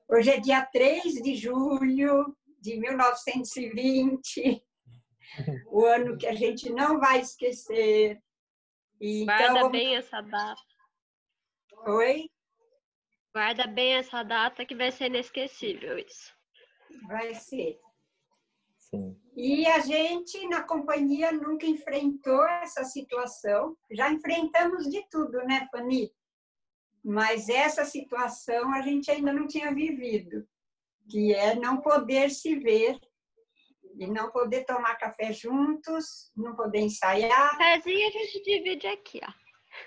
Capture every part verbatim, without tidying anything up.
Hoje é dia três de julho de mil novecentos e vinte, o ano que a gente não vai esquecer. E Guarda então, bem essa data. oi? Guarda bem essa data que vai ser inesquecível isso. Vai ser. Sim. E a gente, na companhia, nunca enfrentou essa situação. Já enfrentamos de tudo, né, Fanny? Mas essa situação a gente ainda não tinha vivido, que é não poder se ver, e não poder tomar café juntos, não poder ensaiar. Cafézinho a gente divide aqui, ó.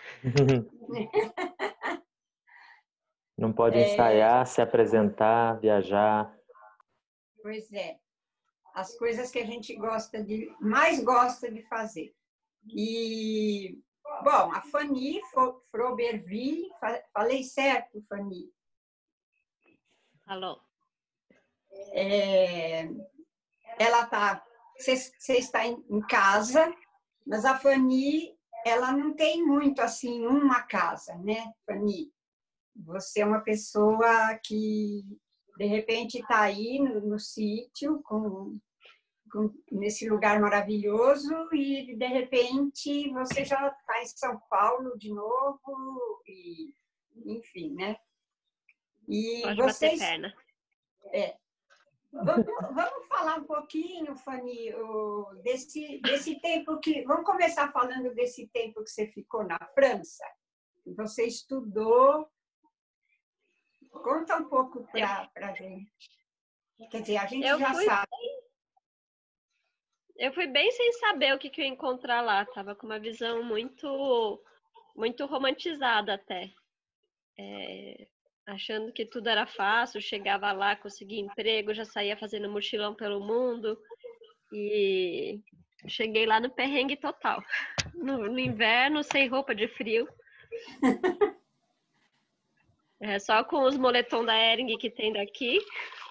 Não pode ensaiar, se apresentar, viajar. Pois é. As coisas que a gente gosta de, mais gosta de fazer. E, bom, a Fanny Froberville, falei certo, Fanny? Alô? É, ela tá, você está em casa, mas a Fanny, ela não tem muito assim uma casa, né, Fanny? Você é uma pessoa que de repente está aí no, no sítio com, com nesse lugar maravilhoso e de repente você já está em São Paulo de novo e enfim, né? E Pode vocês bater perna. é, Vamos, vamos falar um pouquinho, Fanny, desse, desse tempo que... Vamos começar falando desse tempo que você ficou na França. Você estudou. Conta um pouco para a gente. Quer dizer, a gente eu já fui sabe. Bem, eu fui bem sem saber o que, que eu ia encontrar lá. Tava com uma visão muito, muito romantizada até. É... achando que tudo era fácil, chegava lá, conseguia emprego, já saía fazendo mochilão pelo mundo e cheguei lá no perrengue total. No, no inverno, sem roupa de frio. É, só com os moletom da Hering que tem daqui.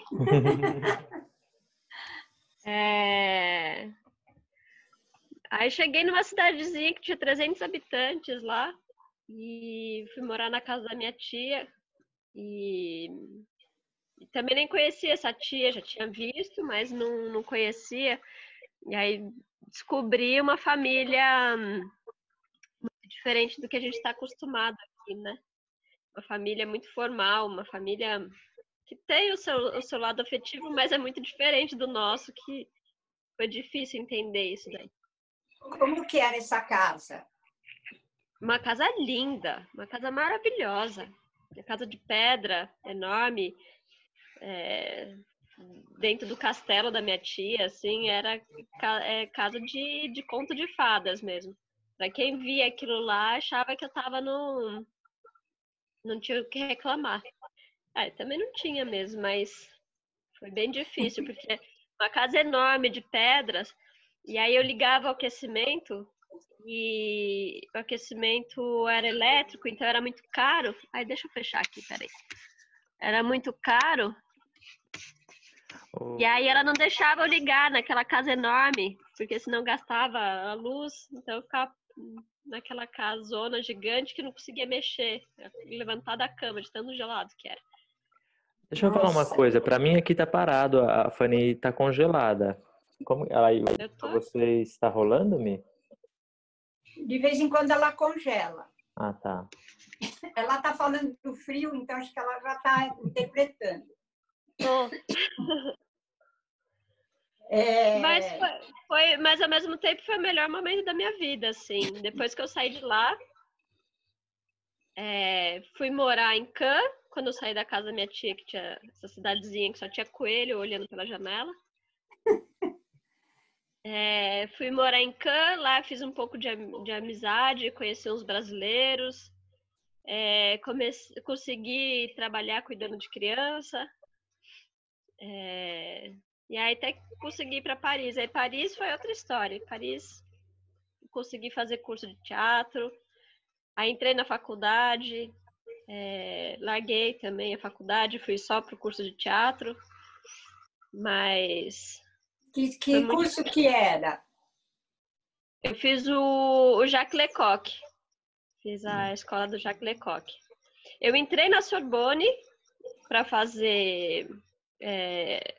É... Aí cheguei numa cidadezinha que tinha trezentos habitantes lá e fui morar na casa da minha tia. E, e também nem conhecia essa tia, já tinha visto, mas não, não conhecia. E aí descobri uma família muito diferente do que a gente está acostumado aqui, né? Uma família muito formal, uma família que tem o seu, o seu lado afetivo, mas é muito diferente do nosso, que foi difícil entender isso daí. Como que era essa casa? Uma casa linda, uma casa maravilhosa. Uma casa de pedra, enorme, é, dentro do castelo da minha tia, assim, era é, casa de, de conto de fadas mesmo. Pra quem via aquilo lá, achava que eu tava no... não tinha o que reclamar. Ah, também não tinha mesmo, mas foi bem difícil, porque uma casa enorme de pedras, e aí eu ligava o aquecimento, e o aquecimento era elétrico, então era muito caro. Aí deixa eu fechar aqui, peraí. Era muito caro. Oh. E aí ela não deixava eu ligar naquela casa enorme, porque senão gastava a luz, então eu ficava naquela casona gigante que não conseguia mexer, levantar da cama de tão gelado que era. Deixa eu Nossa. falar uma coisa, pra mim aqui tá parado, a Fanny tá congelada. Como ela aí pra você está rolando-me? De vez em quando ela congela. Ah, tá. Ela tá falando do frio, então acho que ela já tá interpretando. Oh. É... Mas, foi, foi, mas ao mesmo tempo foi o melhor momento da minha vida, assim. Depois que eu saí de lá, é, fui morar em Cannes, quando eu saí da casa da minha tia, que tinha essa cidadezinha que só tinha coelho olhando pela janela. É, fui morar em Cannes, lá fiz um pouco de, de amizade, conheci uns brasileiros, é, comece, consegui trabalhar cuidando de criança. É, e aí até consegui ir para Paris. Aí Paris foi outra história. Paris consegui fazer curso de teatro. Aí entrei na faculdade, é, larguei também a faculdade, fui só para o curso de teatro. Mas que, que curso muito... que era? Eu fiz o, o Jacques Lecoq. Fiz a escola do Jacques Lecoq. Eu entrei na Sorbonne para fazer é,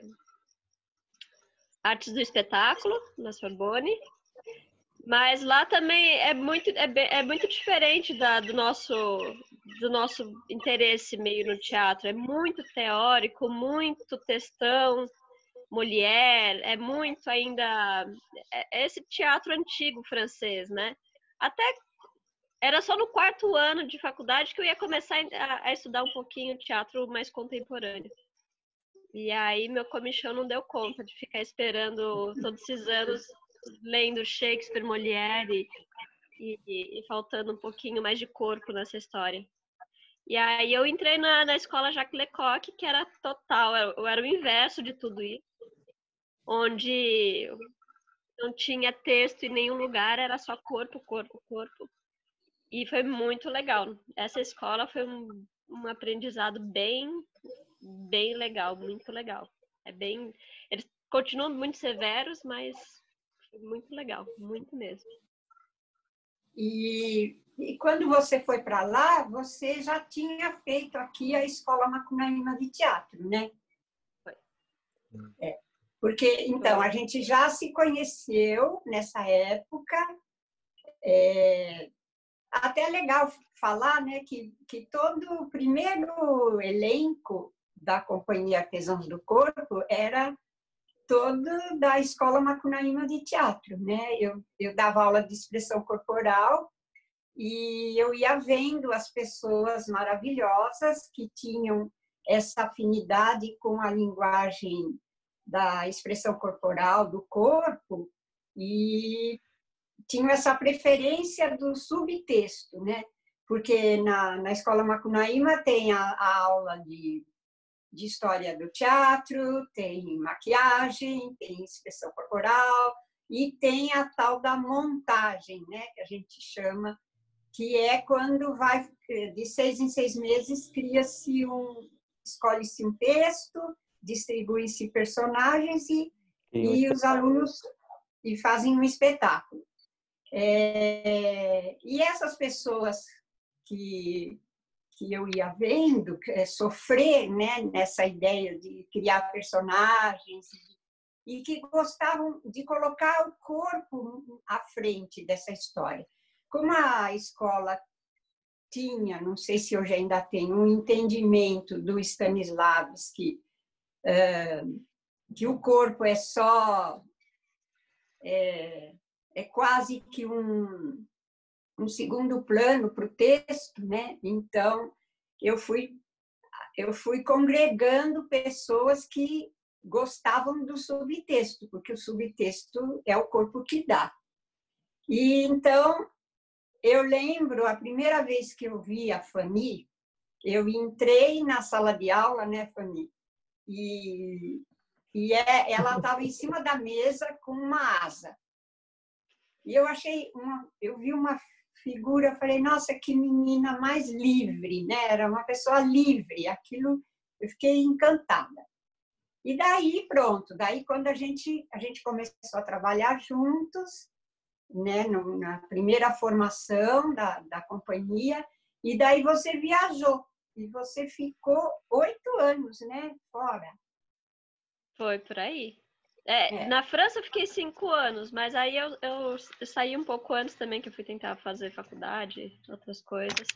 artes do espetáculo na Sorbonne, mas lá também é muito, é, é muito diferente da, do, nosso, do nosso interesse meio no teatro. É muito teórico, muito textão, Molière, é muito ainda é esse teatro antigo francês, né? Até era só no quarto ano de faculdade que eu ia começar a, a estudar um pouquinho teatro mais contemporâneo. E aí meu comichão não deu conta de ficar esperando todos esses anos lendo Shakespeare, Molière e, e, e faltando um pouquinho mais de corpo nessa história. E aí eu entrei na, na escola Jacques Lecoq, que era total, eu era o inverso de tudo isso, onde não tinha texto em nenhum lugar, era só corpo, corpo, corpo. E foi muito legal. Essa escola foi um, um aprendizado bem, bem legal, muito legal. É bem, eles continuam muito severos, mas foi muito legal, muito mesmo. E, e quando você foi para lá, você já tinha feito aqui a Escola Macunaíma de Teatro, né? Foi. É, porque, então, a gente já se conheceu nessa época. É, até é legal falar, né, que, que todo o primeiro elenco da Companhia Artesãos do Corpo era todo da Escola Macunaíma de Teatro, né? Eu, eu dava aula de expressão corporal e eu ia vendo as pessoas maravilhosas que tinham essa afinidade com a linguagem da expressão corporal, do corpo, e tinham essa preferência do subtexto, né? Porque na, na Escola Macunaíma tem a, a aula de, de história do teatro, tem maquiagem, tem expressão corporal e tem a tal da montagem, né? Que a gente chama, que é quando vai, de seis em seis meses, cria-se um, escolhe-se um texto, distribui-se personagens e, e, e os alunos e fazem um espetáculo. É, e essas pessoas que, que eu ia vendo é, sofrer, né, nessa ideia de criar personagens e que gostavam de colocar o corpo à frente dessa história. Como a escola tinha, não sei se hoje ainda tem, um entendimento do Stanislavski, é, que o corpo é só... É, é quase que um, um segundo plano para o texto, né? Então, eu fui, eu fui congregando pessoas que gostavam do subtexto, porque o subtexto é o corpo que dá. E então, eu lembro, a primeira vez que eu vi a Fanny, eu entrei na sala de aula, né, Fanny? E, e é, ela estava em cima da mesa com uma asa. E eu achei, uma, eu vi uma figura, falei, nossa, que menina mais livre, né? Era uma pessoa livre, aquilo, eu fiquei encantada. E daí, pronto, daí quando a gente, a gente começou a trabalhar juntos, né, na primeira formação da, da companhia, e daí você viajou, e você ficou oito anos, né, fora. Foi por aí. É, é. Na França eu fiquei cinco anos, mas aí eu, eu, eu saí um pouco antes também, que eu fui tentar fazer faculdade, outras coisas.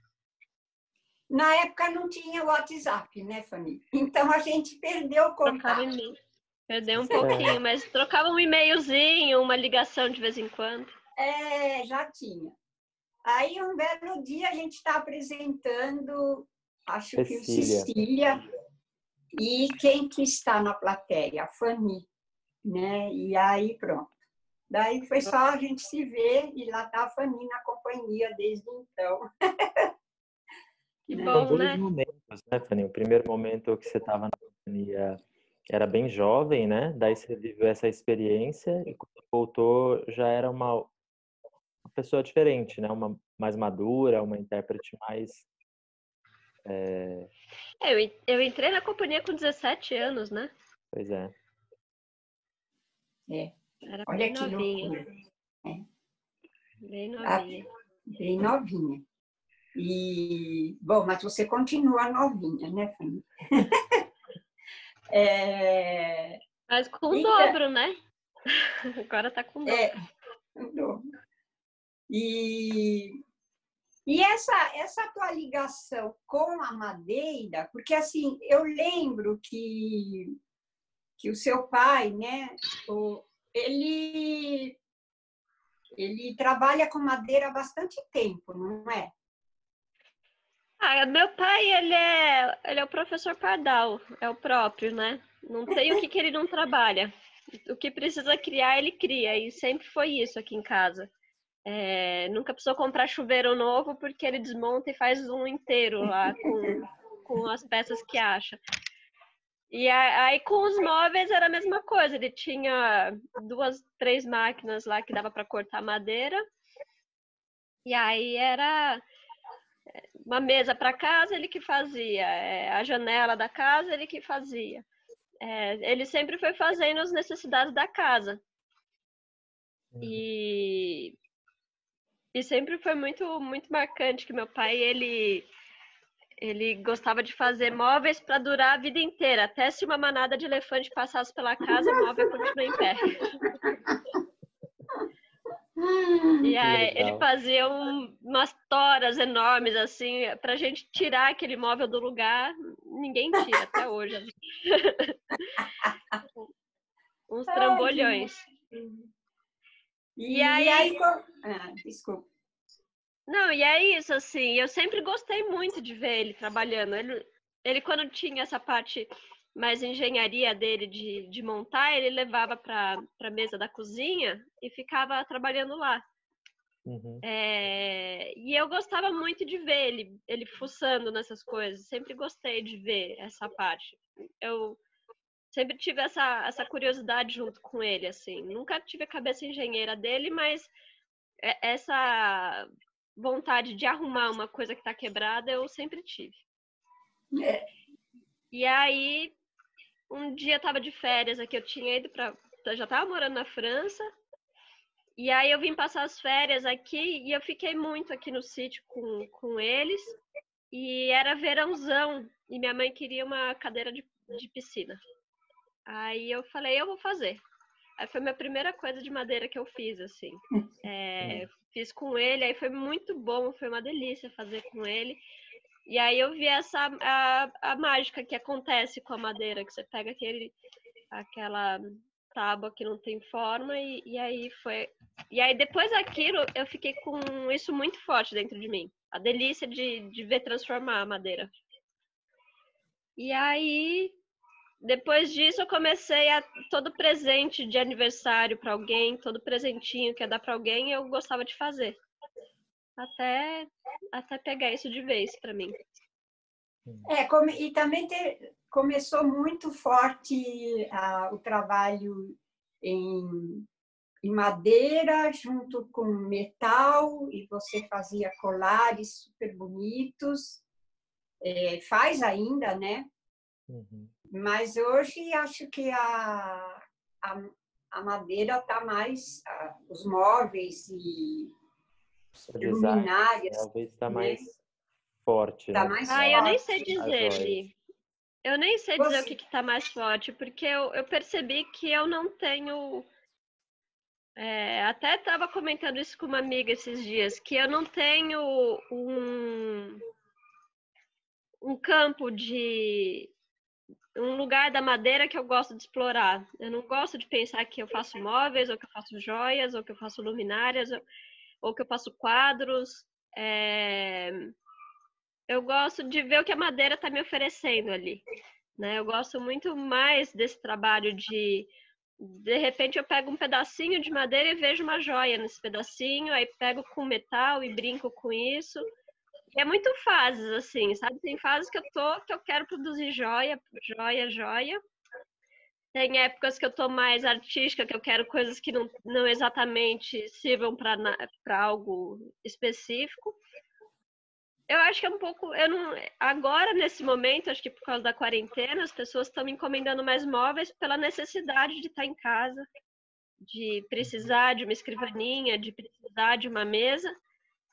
Na época não tinha WhatsApp, né, Fanny? Então a gente perdeu o contato. Perdeu um pouquinho, é. mas trocava um e-mailzinho, uma ligação de vez em quando. É, já tinha. Aí um belo dia a gente está apresentando, acho que o Cecília, e quem que está na plateia? A Fanny, né? E aí pronto. Daí foi só a gente se ver e lá está a Fanny na companhia desde então. Que São bom, dois né? momentos, né, Fanny? O primeiro momento que você estava na companhia era bem jovem, né? Daí você viveu essa experiência e quando voltou já era uma, uma pessoa diferente, né? Uma mais madura, uma intérprete mais... É... Eu, eu entrei na companhia com dezessete anos, né? Pois é. É. Era Olha bem que novinha. loucura. É. Bem novinha. Bem novinha. E, bom, mas você continua novinha, né, Fanny? é... Mas com o Então, dobro, né? Agora tá com o dobro. É, o dobro. E, e essa, essa tua ligação com a madeira, porque assim, eu lembro que, que o seu pai, né, o, ele, ele trabalha com madeira há bastante tempo, não é? Ah, meu pai, ele é, ele é o professor Pardal, é o próprio, né? Não tem o que, que ele não trabalha. O que precisa criar, ele cria, e sempre foi isso aqui em casa. É, nunca precisou comprar chuveiro novo, porque ele desmonta e faz um inteiro lá com, com as peças que acha. E aí, com os móveis, era a mesma coisa. Ele tinha duas, três máquinas lá que dava para cortar madeira. E aí era uma mesa para casa, ele que fazia. É, a janela da casa, ele que fazia. É, ele sempre foi fazendo as necessidades da casa. E, e sempre foi muito, muito marcante que meu pai, ele, ele gostava de fazer móveis para durar a vida inteira. Até se uma manada de elefante passasse pela casa, o móvel continua em pé. E aí ele fazia um, umas toras enormes, assim, pra gente tirar aquele móvel do lugar. Ninguém tira até hoje. Uns trambolhões. E, e aí... aí... Ah, desculpa. Não, e é isso, assim, eu sempre gostei muito de ver ele trabalhando. Ele, ele quando tinha essa parte mais engenharia dele de, de montar, ele levava para a mesa da cozinha e ficava trabalhando lá. Uhum. É, e eu gostava muito de ver ele, ele fuçando nessas coisas. Sempre gostei de ver essa parte. Eu sempre tive essa, essa curiosidade junto com ele, assim. Nunca tive a cabeça engenheira dele, mas essa vontade de arrumar uma coisa que está quebrada eu sempre tive. É. E aí, um dia eu estava de férias aqui, eu tinha ido para... Eu já estava morando na França. E aí eu vim passar as férias aqui e eu fiquei muito aqui no sítio com, com eles. E era verãozão e minha mãe queria uma cadeira de, de piscina. Aí eu falei, eu vou fazer. Aí foi a minha primeira coisa de madeira que eu fiz, assim. É, fiz com ele, aí foi muito bom, foi uma delícia fazer com ele. E aí eu vi essa a, a mágica que acontece com a madeira, que você pega aquele, aquela tábua que não tem forma e, e aí foi... E aí depois daquilo eu fiquei com isso muito forte dentro de mim. A delícia de, de ver transformar a madeira. E aí... Depois disso, eu comecei a todo presente de aniversário para alguém, todo presentinho que ia dar para alguém, eu gostava de fazer. Até, até pegar isso de vez para mim. É, come, e também ter, começou muito forte ah, o trabalho em, em madeira, junto com metal, e você fazia colares super bonitos. É, faz ainda, né? Uhum. Mas hoje acho que a, a, a madeira está mais, a, os móveis e O design luminárias, talvez está né? mais forte, Tá né? mais Ah, eu nem sei forte. dizer, Li. Eu nem sei dizer Você... o que está mais forte, porque eu, eu percebi que eu não tenho... É, até estava comentando isso com uma amiga esses dias, que eu não tenho um, um campo de... um lugar da madeira que eu gosto de explorar. Eu não gosto de pensar que eu faço móveis, ou que eu faço joias, ou que eu faço luminárias, ou, ou que eu faço quadros. É... Eu gosto de ver o que a madeira está me oferecendo ali, né? Eu gosto muito mais desse trabalho de... De repente eu pego um pedacinho de madeira e vejo uma joia nesse pedacinho, aí pego com metal e brinco com isso. E é muito fases, assim, sabe? Tem fases que eu tô, que eu quero produzir joia, joia, joia. Tem épocas que eu tô mais artística, que eu quero coisas que não, não exatamente sirvam para algo específico. Eu acho que é um pouco... Eu não, agora, nesse momento, acho que por causa da quarentena, as pessoas estão me encomendando mais móveis pela necessidade de estar em casa, de precisar de uma escrivaninha, de precisar de uma mesa.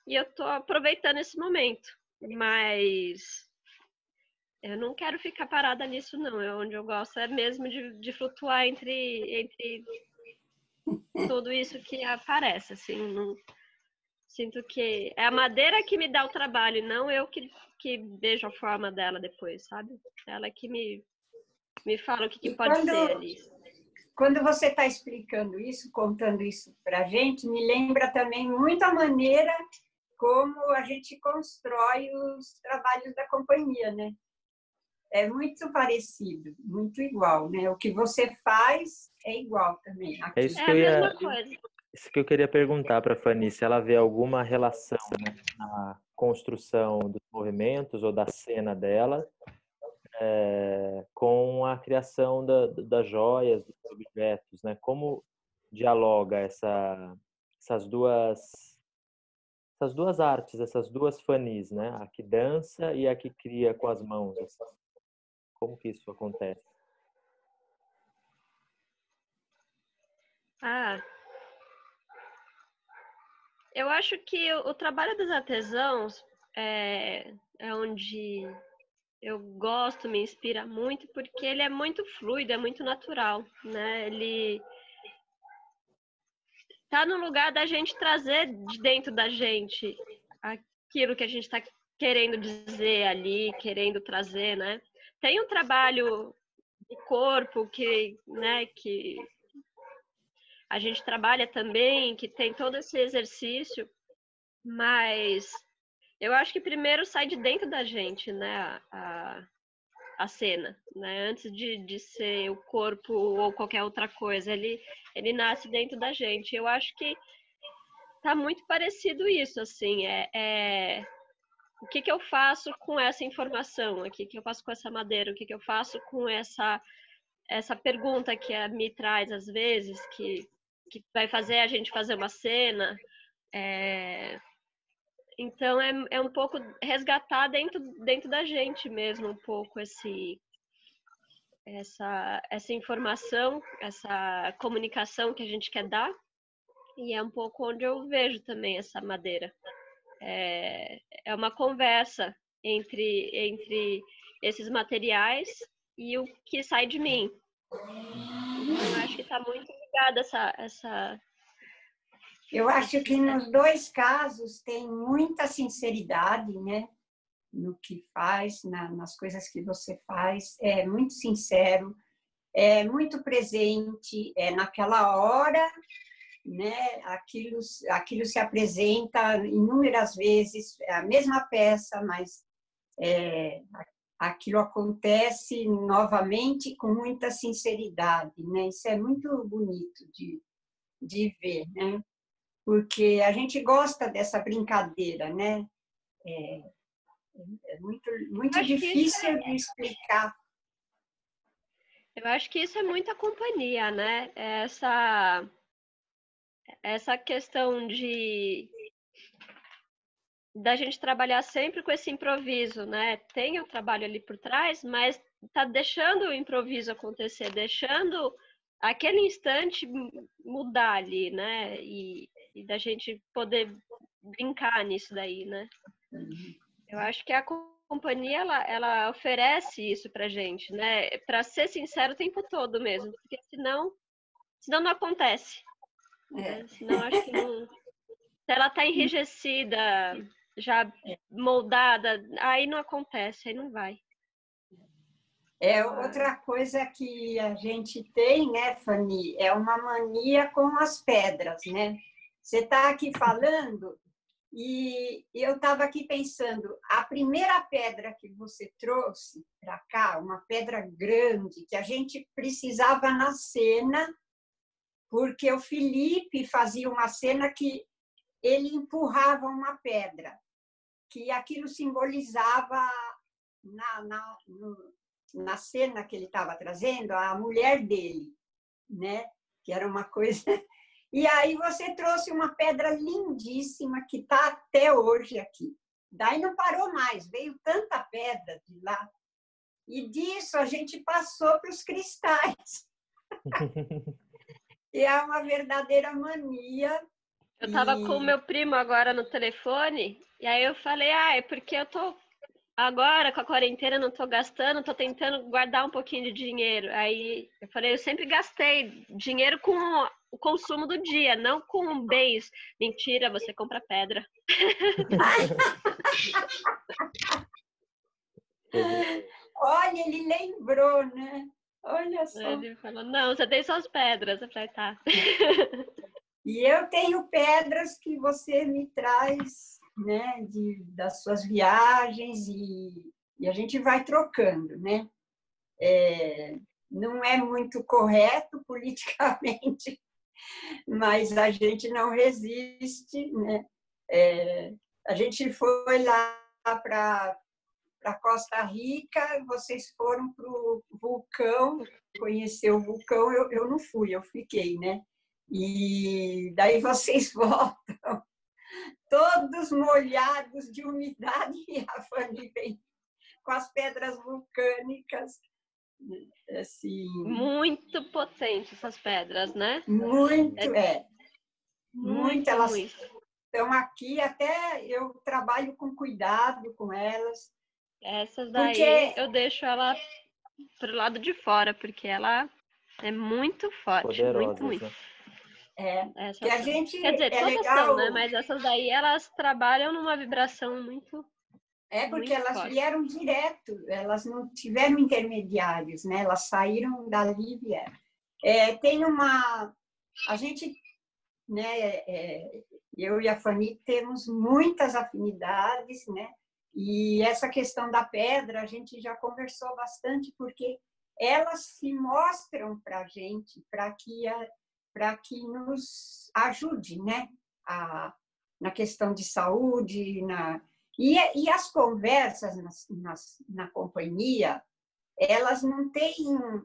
e eu tô aproveitando esse momento. Mas eu não quero ficar parada nisso, não. É onde eu gosto é mesmo de, de flutuar entre, entre tudo isso que aparece, assim. Não, sinto que é a madeira que me dá o trabalho, não eu que, que vejo a forma dela depois, sabe? Ela que me, me fala o que, que E pode quando, ser ali. quando você está explicando isso, contando isso para a gente, me lembra também muito a maneira como a gente constrói os trabalhos da companhia, né? É muito parecido, muito igual, né? O que você faz é igual também. É Aqui. isso É que a eu mesma ia, coisa. isso que eu queria perguntar para a Fanny, se ela vê alguma relação, né, na construção dos movimentos ou da cena dela é, com a criação da, das joias, dos objetos, né? Como dialoga essa, essas duas essas duas artes, essas duas Fannys, né? A que dança e a que cria com as mãos, assim. Como que isso acontece? Ah, eu acho que o, o trabalho dos artesãos é, é onde eu gosto, me inspira muito, porque ele é muito fluido, é muito natural, né? Ele tá no lugar da gente trazer de dentro da gente aquilo que a gente está querendo dizer ali, querendo trazer, né? Tem um trabalho de corpo que, né, que a gente trabalha também, que tem todo esse exercício, mas eu acho que primeiro sai de dentro da gente, né, a, a cena, né? Antes de, de ser o corpo ou qualquer outra coisa, ele, ele nasce dentro da gente. Eu acho que tá muito parecido isso, assim, é, é... o que que eu faço com essa informação, o que que eu faço com essa madeira, o que que eu faço com essa, essa pergunta que a me traz às vezes, que, que vai fazer a gente fazer uma cena, é... Então é, é um pouco resgatar dentro, dentro da gente mesmo, um pouco esse, essa, essa informação, essa comunicação que a gente quer dar, e é um pouco onde eu vejo também essa madeira. É, é uma conversa entre, entre esses materiais e o que sai de mim. Então, eu acho que está muito ligada essa, essa. Eu acho que nos dois casos tem muita sinceridade, né? No que faz, na, nas coisas que você faz. É muito sincero, é muito presente, é naquela hora, né? Aquilo, aquilo se apresenta inúmeras vezes, é a mesma peça, mas é, aquilo acontece novamente com muita sinceridade, né? Isso é muito bonito de, de ver, né? Porque a gente gosta dessa brincadeira, né? É, é muito, muito Acho que isso difícil de explicar. Eu acho que isso é muita companhia, né? Essa, essa questão de da gente trabalhar sempre com esse improviso, né? Tem o trabalho ali por trás, mas tá deixando o improviso acontecer, deixando aquele instante mudar ali, né? E, e da gente poder brincar nisso daí, né? Eu acho que a companhia ela, ela oferece isso pra gente, né? Para ser sincero o tempo todo mesmo, porque senão, senão não acontece. Né? É. Senão acho que não. Se ela tá enrijecida, já moldada, aí não acontece, aí não vai. É outra coisa que a gente tem, né, Fanny, é uma mania com as pedras, né? Você está aqui falando e eu estava aqui pensando, a primeira pedra que você trouxe para cá, uma pedra grande, que a gente precisava na cena, porque o Felipe fazia uma cena que ele empurrava uma pedra, que aquilo simbolizava na, na, no, na cena que ele estava trazendo a mulher dele, né? Que era uma coisa. E aí você trouxe uma pedra lindíssima que está até hoje aqui. Daí não parou mais, veio tanta pedra de lá. E disso a gente passou para os cristais. E é uma verdadeira mania. Eu tava E- com o meu primo agora no telefone, e aí eu falei, ah, é porque eu tô agora com a quarentena, não tô gastando, tô tentando guardar um pouquinho de dinheiro. Aí eu falei, eu sempre gastei dinheiro com o consumo do dia, não com bens. Mentira, você compra pedra. Olha, ele lembrou, né? Olha só. Ele falou, não, você tem suas pedras. Eu falei, tá. E eu tenho pedras que você me traz, né, de, das suas viagens e, e a gente vai trocando, né? É, não é muito correto politicamente, mas a gente não resiste, né? É, a gente foi lá para para Costa Rica, vocês foram para o vulcão, conhecer o vulcão, eu, eu não fui, eu fiquei, né? E daí vocês voltam, todos molhados de umidade, e a Fanny vem com as pedras vulcânicas, assim, Muito potente essas pedras, né? muito, é, muito, Muito, elas muito. estão aqui, até eu trabalho com cuidado com elas, Essas daí porque eu deixo ela pro lado de fora, porque ela é muito forte, muito, Poderosas, muito. né? é, que Essas a são. gente Quer dizer, é todas são, né? legal. Mas essas daí, elas trabalham numa vibração muito, É porque muito elas forte. vieram direto, elas não tiveram intermediários, né? Elas saíram dali e vieram. É, tem uma... A gente, né, é, eu e a Fanny temos muitas afinidades, né? E essa questão da pedra, a gente já conversou bastante, porque elas se mostram para a gente, para que, a, para que nos ajude, né? A, na questão de saúde, na, e, e as conversas nas, nas, na companhia, elas não têm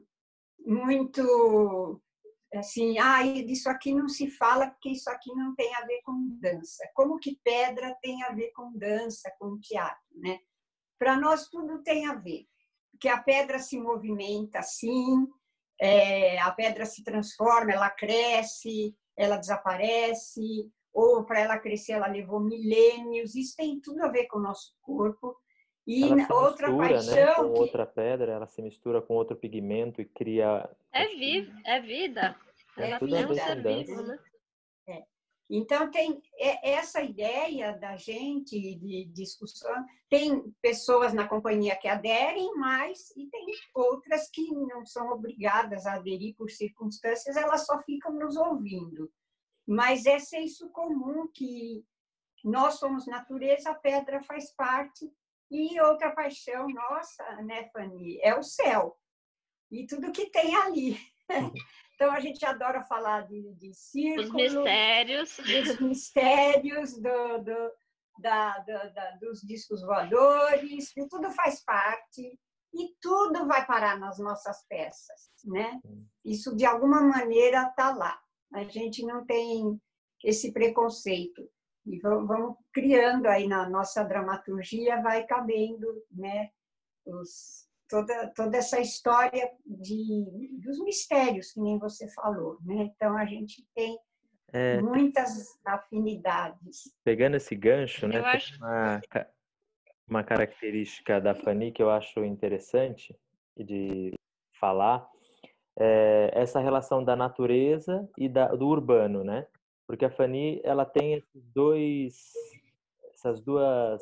muito assim, ah, isso aqui não se fala porque isso aqui não tem a ver com dança. Como que pedra tem a ver com dança, com teatro, né? Para nós tudo tem a ver, porque a pedra se movimenta assim, é, a pedra se transforma, ela cresce, ela desaparece, ou para ela crescer ela levou milênios, isso tem tudo a ver com o nosso corpo. E Ela se outra mistura, né, com paixão que outra pedra, ela se mistura com outro pigmento e cria, É acho que vivo, é vida. tem é Ela tudo a é um ver vida, ser com vivo, dança. né? é. Então, tem essa ideia da gente de discussão. Tem pessoas na companhia que aderem, mas e tem outras que não são obrigadas a aderir por circunstâncias, elas só ficam nos ouvindo. Mas é senso comum que nós somos natureza, a pedra faz parte. E outra paixão nossa, né, Fanny, é o céu. E tudo que tem ali. Então, a gente adora falar de, de Os círculos, mistérios. dos mistérios, do, do, da, da, da, dos discos voadores, e tudo faz parte, e tudo vai parar nas nossas peças, né? Isso, de alguma maneira, está lá. A gente não tem esse preconceito. E vamos, vamos criando aí na nossa dramaturgia, vai cabendo, né? Os, toda, toda essa história de, dos mistérios, que nem você falou, né? Então, a gente tem É, muitas afinidades. pegando esse gancho, né, Eu tem acho. uma, ca- uma característica da Fanny que eu acho interessante de falar, é essa relação da natureza e da, do urbano, né? Porque a Fanny, ela tem esses dois, essas duas,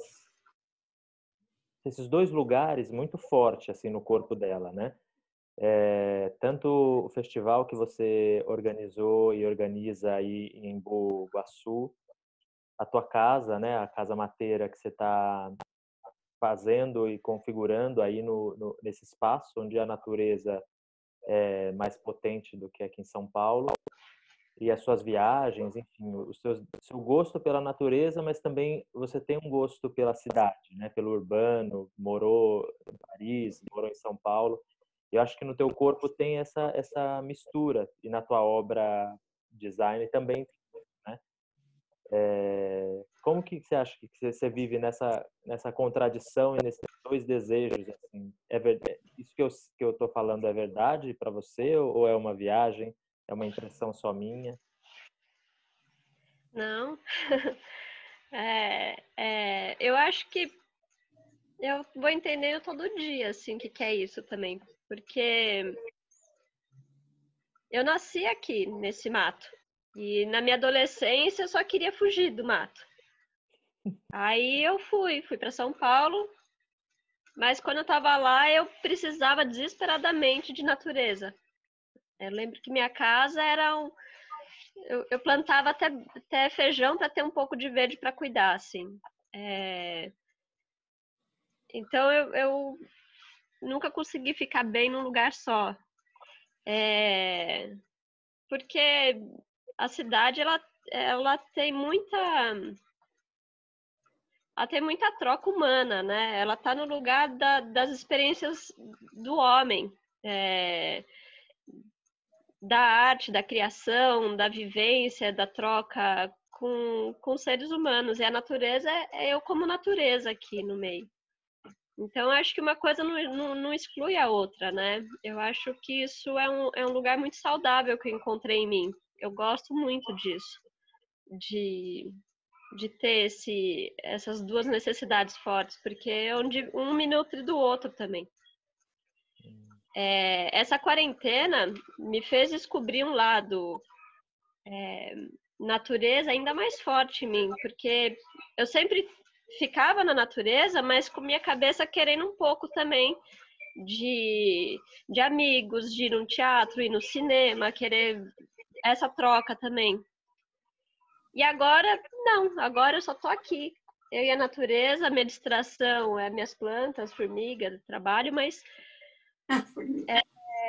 esses dois lugares muito fortes assim no corpo dela, né? É, tanto o festival que você organizou e organiza aí em Embu Guaçu, a tua casa, né, a casa mateira que você está fazendo e configurando aí no, no, nesse espaço onde a natureza é mais potente do que aqui em São Paulo, e as suas viagens, enfim, o seu, seu gosto pela natureza, mas também você tem um gosto pela cidade, né, pelo urbano, morou em Paris, morou em São Paulo. Eu acho que no teu corpo tem essa essa mistura, e na tua obra design também, né? É, como que você acha que você vive nessa nessa contradição e nesses dois desejos assim? É verdade, isso que eu que eu tô falando é verdade para você ou é uma viagem? É uma impressão só minha? Não. É, é, eu acho que eu vou entendendo todo dia, assim, o que, que é isso também. Porque eu nasci aqui, nesse mato. E na minha adolescência eu só queria fugir do mato. Aí eu fui, fui para São Paulo. Mas quando eu estava lá, eu precisava desesperadamente de natureza. Eu lembro que minha casa era um... Eu, eu plantava até, até feijão para ter um pouco de verde para cuidar, assim. É... Então eu, eu nunca consegui ficar bem num lugar só. É... Porque a cidade, ela, ela tem muita... Ela tem muita troca humana, né? Ela está no lugar da, das experiências do homem. É... Da arte, da criação, da vivência, da troca com, com seres humanos. E a natureza é eu como natureza aqui no meio. Então, eu acho que uma coisa não, não, não exclui a outra, né? Eu acho que isso é um, é um lugar muito saudável que eu encontrei em mim. Eu gosto muito disso, de, de ter esse, essas duas necessidades fortes, porque é onde um me nutre do outro também. É, essa quarentena me fez descobrir um lado é, natureza ainda mais forte em mim, porque eu sempre ficava na natureza, mas com minha cabeça querendo um pouco também de, de amigos, de ir no teatro, ir no cinema, querer essa troca também. E agora, não, agora eu só tô aqui. Eu e a natureza, a minha distração é minhas plantas, formigas, trabalho, mas é,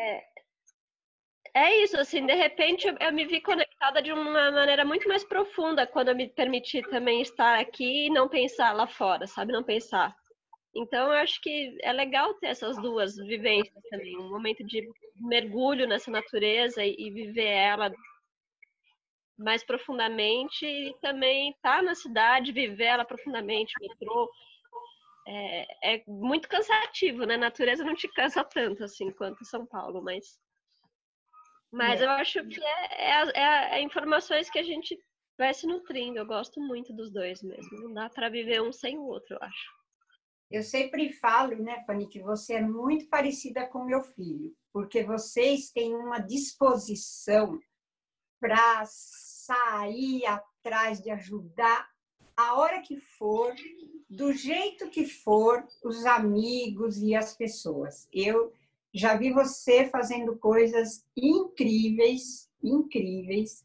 é isso, assim, de repente eu, eu me vi conectada de uma maneira muito mais profunda quando eu me permiti também estar aqui e não pensar lá fora, sabe? Não pensar. Então, eu acho que é legal ter essas duas vivências também, um momento de mergulho nessa natureza e, e viver ela mais profundamente e também estar na cidade, viver ela profundamente, metrô. É, é muito cansativo, né? A natureza não te cansa tanto assim quanto São Paulo, mas Mas É. eu acho que é, é, é, é informações que a gente vai se nutrindo. Eu gosto muito dos dois mesmo. Não dá para viver um sem o outro, eu acho. Eu sempre falo, né, Fanny, que você é muito parecida com meu filho, porque vocês têm uma disposição para sair atrás de ajudar a hora que for, do jeito que for, os amigos e as pessoas. Eu já vi você fazendo coisas incríveis, incríveis,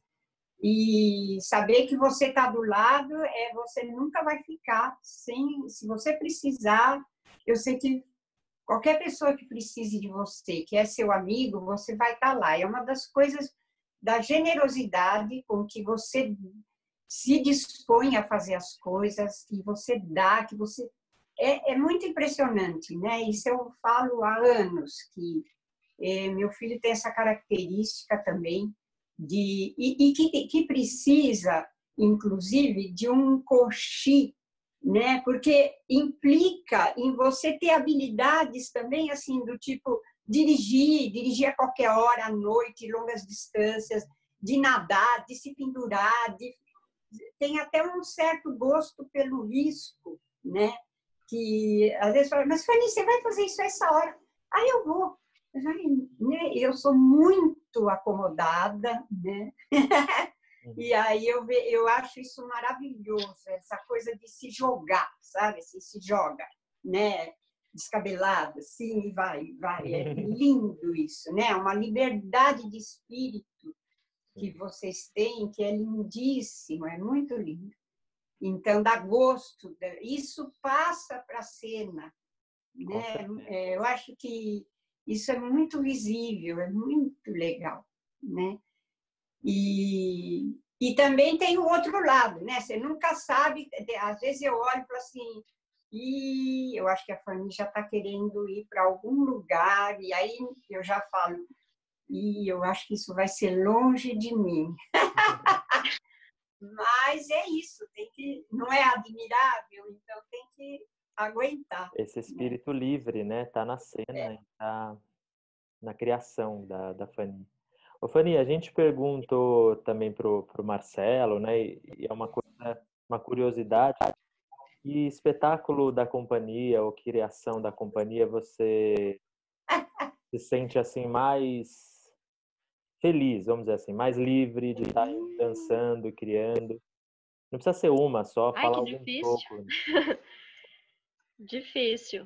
e saber que você está do lado, é, você nunca vai ficar sem, se você precisar, eu sei que qualquer pessoa que precise de você, que é seu amigo, você vai estar lá. É uma das coisas da generosidade com que você se dispõe a fazer as coisas, que você dá, que você... É, é muito impressionante, né? Isso eu falo há anos, que é, meu filho tem essa característica também, de, e, e que, que precisa, inclusive, de um coxi, né? Porque implica em você ter habilidades também, assim, do tipo dirigir, dirigir a qualquer hora, à noite, longas distâncias, de nadar, de se pendurar, de... tem até um certo gosto pelo risco, né? Que às vezes fala, mas Fanny, você vai fazer isso a essa hora? Aí eu vou. Eu sou muito acomodada, né? E aí eu, ve, eu acho isso maravilhoso, essa coisa de se jogar, sabe? Assim, se joga, né? Descabelada, assim, vai, vai. É lindo isso, né? Uma liberdade de espírito que vocês têm, que é lindíssimo, é muito lindo. Então, dá gosto, isso passa para a cena, né? É, eu acho que isso é muito visível, é muito legal, né? E, e também tem o outro lado, né? Você nunca sabe, às vezes eu olho e falo assim, e eu acho que a família já está querendo ir para algum lugar, e aí eu já falo, e eu acho que isso vai ser longe de mim. Mas é isso, tem que, não é admirável, então tem que aguentar. Esse espírito, né, livre, né? Tá na cena, é. Tá na criação da, da Fanny. Ô, Fanny, a gente perguntou também pro, pro Marcelo, né? E, e é uma coisa, uma curiosidade. Que espetáculo da companhia ou criação da companhia você se sente assim mais feliz, vamos dizer assim, mais livre de estar dançando, criando? Não precisa ser uma só, Ai, falar que algum difícil. pouco. Difícil.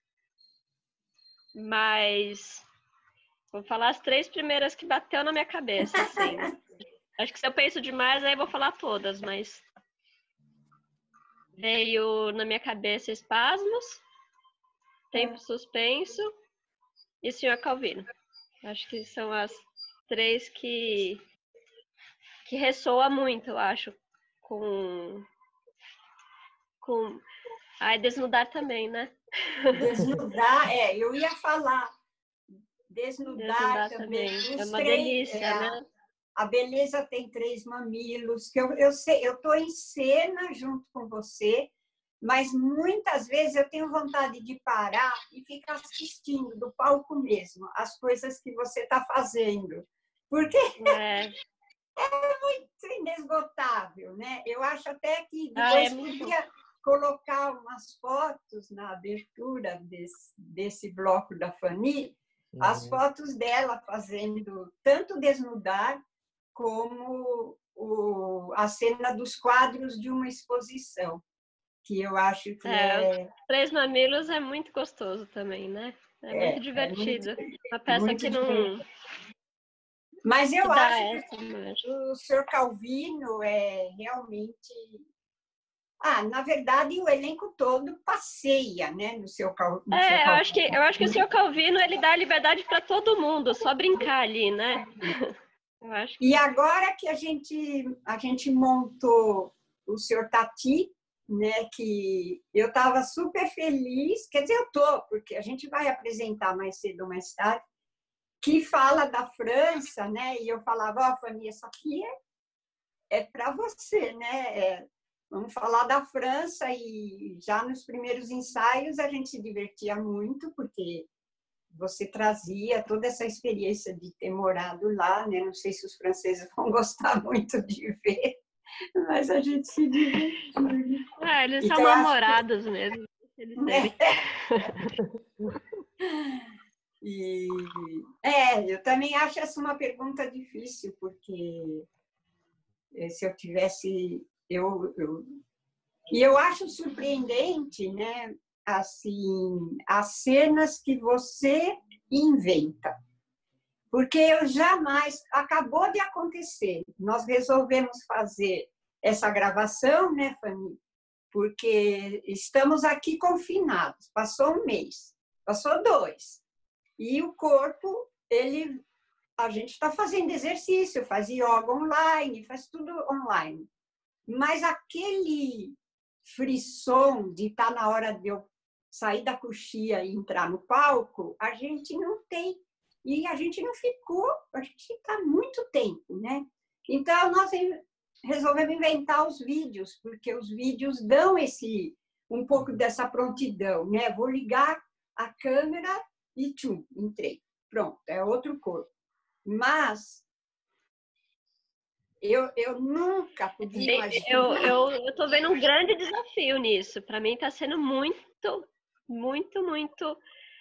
Mas vou falar as três primeiras que bateu na minha cabeça, assim. Acho que se eu penso demais, aí eu vou falar todas, mas veio na minha cabeça Espasmos, Tempo Suspenso e Senhor Calvino. Acho que são as três que que ressoa muito, eu acho, com com ai, Desnudar também, né? Desnudar, é, eu ia falar. Desnudar, Desnudar também. também. É Os uma três, delícia, é, né? a beleza tem três mamilos, que eu, eu sei, eu estou em cena junto com você, mas muitas vezes eu tenho vontade de parar e ficar assistindo do palco mesmo as coisas que você está fazendo, porque É. é muito inesgotável, né? Eu acho até que Ah, é depois muito bom. podia colocar umas fotos na abertura desse, desse bloco da Fanny, as Uhum. fotos dela fazendo tanto Desnudar como o, a cena dos quadros de uma exposição, que eu acho que É, é, Três Mamilos é muito gostoso também, né? É muito é, é divertido. muito, Uma peça muito que diferente. não Mas que eu dá acho que essa imagem. o senhor Calvino é realmente... Ah, na verdade, o elenco todo passeia, né, no seu, cal- no seu É, eu Calvino. acho que eu acho que o senhor Calvino ele dá liberdade para todo mundo, só brincar ali, né? Eu acho E agora que a gente, a gente montou o senhor Tati, né, que eu estava super feliz, quer dizer, eu estou, porque a gente vai apresentar mais cedo ou mais tarde, que fala da França, né, e eu falava, ó, oh, Fanny, isso aqui é, é para você, né, é, vamos falar da França, e já nos primeiros ensaios a gente se divertia muito, porque você trazia toda essa experiência de ter morado lá, né? Não sei se os franceses vão gostar muito de ver, mas a gente se divertiu. É, eles Então, são eu acho namorados mesmo. Eles serem. E, é, eu também acho essa uma pergunta difícil, porque se eu tivesse... Eu, eu, e eu acho surpreendente, né? Assim, as cenas que você inventa. Porque eu jamais... Acabou de acontecer. Nós resolvemos fazer essa gravação, né, Fanny? Porque estamos aqui confinados. Passou um mês, passou dois. E o corpo, ele... A gente está fazendo exercício, faz yoga online, faz tudo online. Mas aquele frisson de estar na hora de eu sair da coxia e entrar no palco, a gente não tem. E a gente não ficou, a gente está muito tempo, né? Então, nós resolvemos inventar os vídeos, porque os vídeos dão esse, um pouco dessa prontidão, né? Vou ligar a câmera e tchum, entrei. Pronto, é outro corpo. Mas eu, eu nunca podia imaginar. Eu, eu, eu tô vendo um grande desafio nisso. Para mim está sendo muito, muito, muito.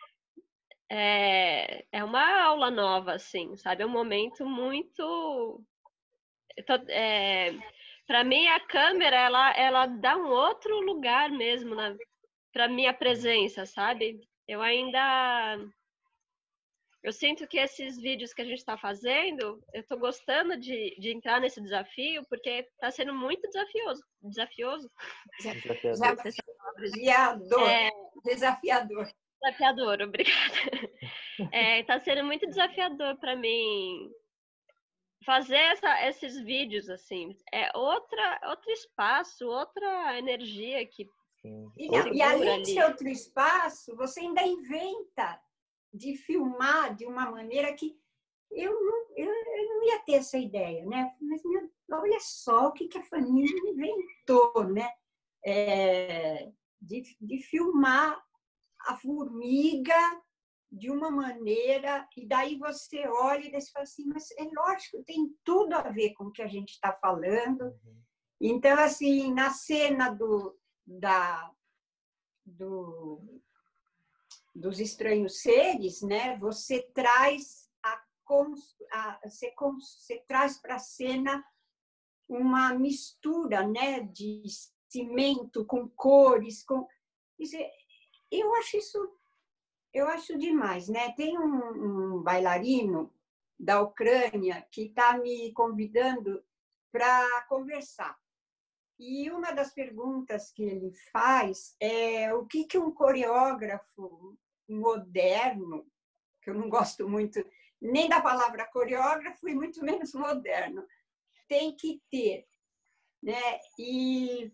É, é uma aula nova, assim, sabe? É um momento muito. É, para mim, a câmera ela, ela dá um outro lugar mesmo para minha presença, sabe? Eu ainda. Eu sinto que esses vídeos que a gente está fazendo, eu estou gostando de, de entrar nesse desafio, porque está sendo muito desafioso. Desafioso? Desafiador. Desafiador. É, Desafiador. desafiador, obrigada. Está sendo muito desafiador para mim fazer essa, esses vídeos, assim. É outra, outro espaço, outra energia que E, segura e além ali. de ser outro espaço, você ainda inventa de filmar de uma maneira que eu não, eu, eu não ia ter essa ideia, né? Mas meu, olha só o que, que a Fanny inventou, né? É, de, de filmar a formiga de uma maneira, e daí você olha e você fala assim, mas é lógico, tem tudo a ver com o que a gente está falando. Uhum. Então, assim, na cena do, da, do, dos estranhos seres, né, você traz a, a você, você traz para a cena uma mistura, né, de cimento com cores, com eu acho isso eu acho demais, né? Tem um, um bailarino da Ucrânia que está me convidando para conversar. E uma das perguntas que ele faz é o que que um coreógrafo moderno, que eu não gosto muito nem da palavra coreógrafo e muito menos moderno, tem que ter, né? E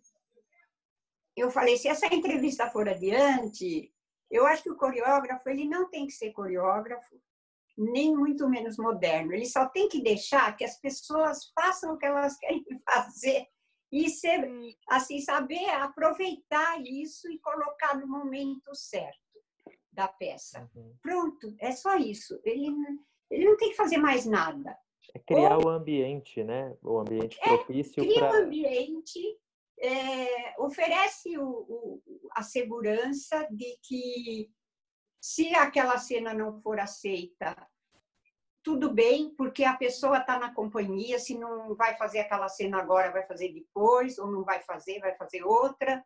eu falei, se essa entrevista for adiante, eu acho que o coreógrafo ele não tem que ser coreógrafo, nem muito menos moderno. Ele só tem que deixar que as pessoas façam o que elas querem fazer e ser, assim, saber aproveitar isso e colocar no momento certo da peça. Uhum. Pronto, é só isso. Ele, ele não tem que fazer mais nada. É criar Ou, o ambiente, né? O ambiente propício é, cria para... um ambiente... É, oferece o, o, a segurança de que, se aquela cena não for aceita, tudo bem, porque a pessoa está na companhia, se não vai fazer aquela cena agora, vai fazer depois, ou não vai fazer, vai fazer outra.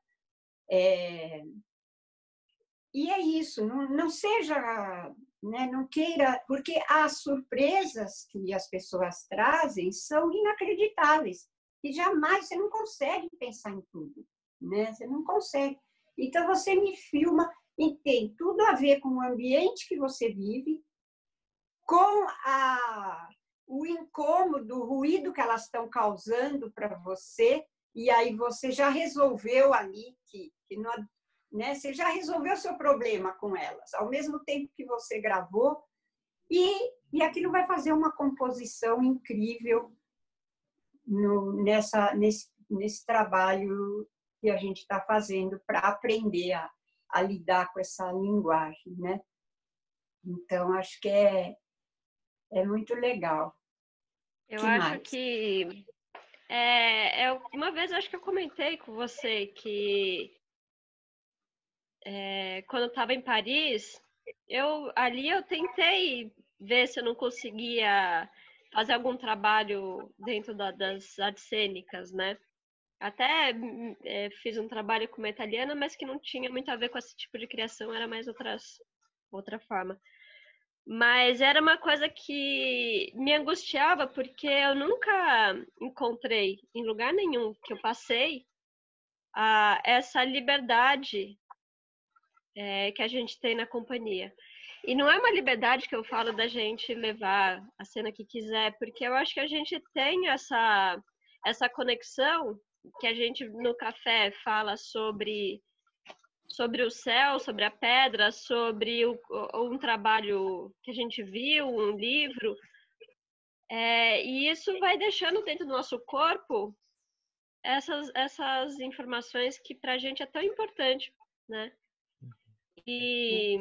É, e é isso, não, não seja, né, não queira, porque as surpresas que as pessoas trazem são inacreditáveis. E jamais, você não consegue pensar em tudo, né? Você não consegue. Então, você me filma e tem tudo a ver com o ambiente que você vive, com a, o incômodo, o ruído que elas estão causando para você, e aí você já resolveu ali, que, que não, né? Você já resolveu o seu problema com elas, ao mesmo tempo que você gravou, e, e aquilo vai fazer uma composição incrível No, nessa, nesse, nesse trabalho que a gente está fazendo para aprender a, a lidar com essa linguagem, né? Então, acho que é, é muito legal. Eu que acho mais? que... É, é, uma vez, eu acho que eu comentei com você que é, quando eu estava em Paris, eu, ali eu tentei ver se eu não conseguia fazer algum trabalho dentro da, das artes cênicas, né? Até é, fiz um trabalho com uma italiana, mas que não tinha muito a ver com esse tipo de criação, era mais outras, outra forma. Mas era uma coisa que me angustiava, porque eu nunca encontrei em lugar nenhum que eu passei a, essa liberdade é, que a gente tem na companhia. E não é uma liberdade que eu falo da gente levar a cena que quiser, porque eu acho que a gente tem essa, essa conexão, que a gente no café fala sobre, sobre o céu, sobre a pedra, sobre o, um trabalho que a gente viu, um livro, é, e isso vai deixando dentro do nosso corpo essas, essas informações que para a gente é tão importante, né? E...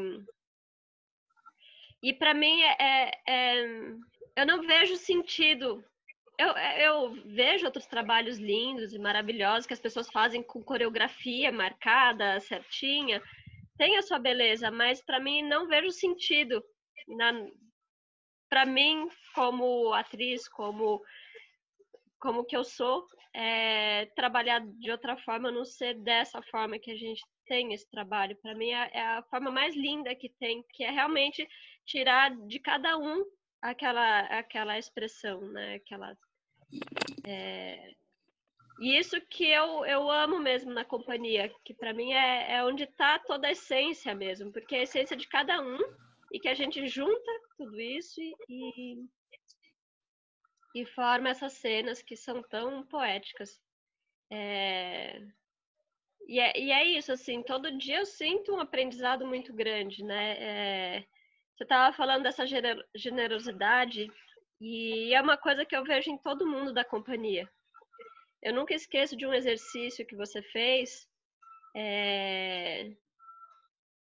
E para mim, é, é, é, eu não vejo sentido. Eu, eu vejo outros trabalhos lindos e maravilhosos que as pessoas fazem com coreografia marcada, certinha. Tem a sua beleza, mas para mim não vejo sentido. Para mim, como atriz, como, como que eu sou, é, trabalhar de outra forma, não ser dessa forma que a gente tem esse trabalho. Para mim, é, é a forma mais linda que tem, que é realmente tirar de cada um aquela aquela expressão, né? Aquela é... e isso que eu, eu amo mesmo na companhia, que para mim é, é onde está toda a essência mesmo, porque é a essência de cada um e que a gente junta tudo isso e, e forma essas cenas que são tão poéticas. É... E, é, e é isso, assim, todo dia eu sinto um aprendizado muito grande, né? É... Você estava falando dessa generosidade e é uma coisa que eu vejo em todo mundo da companhia. Eu nunca esqueço de um exercício que você fez, é...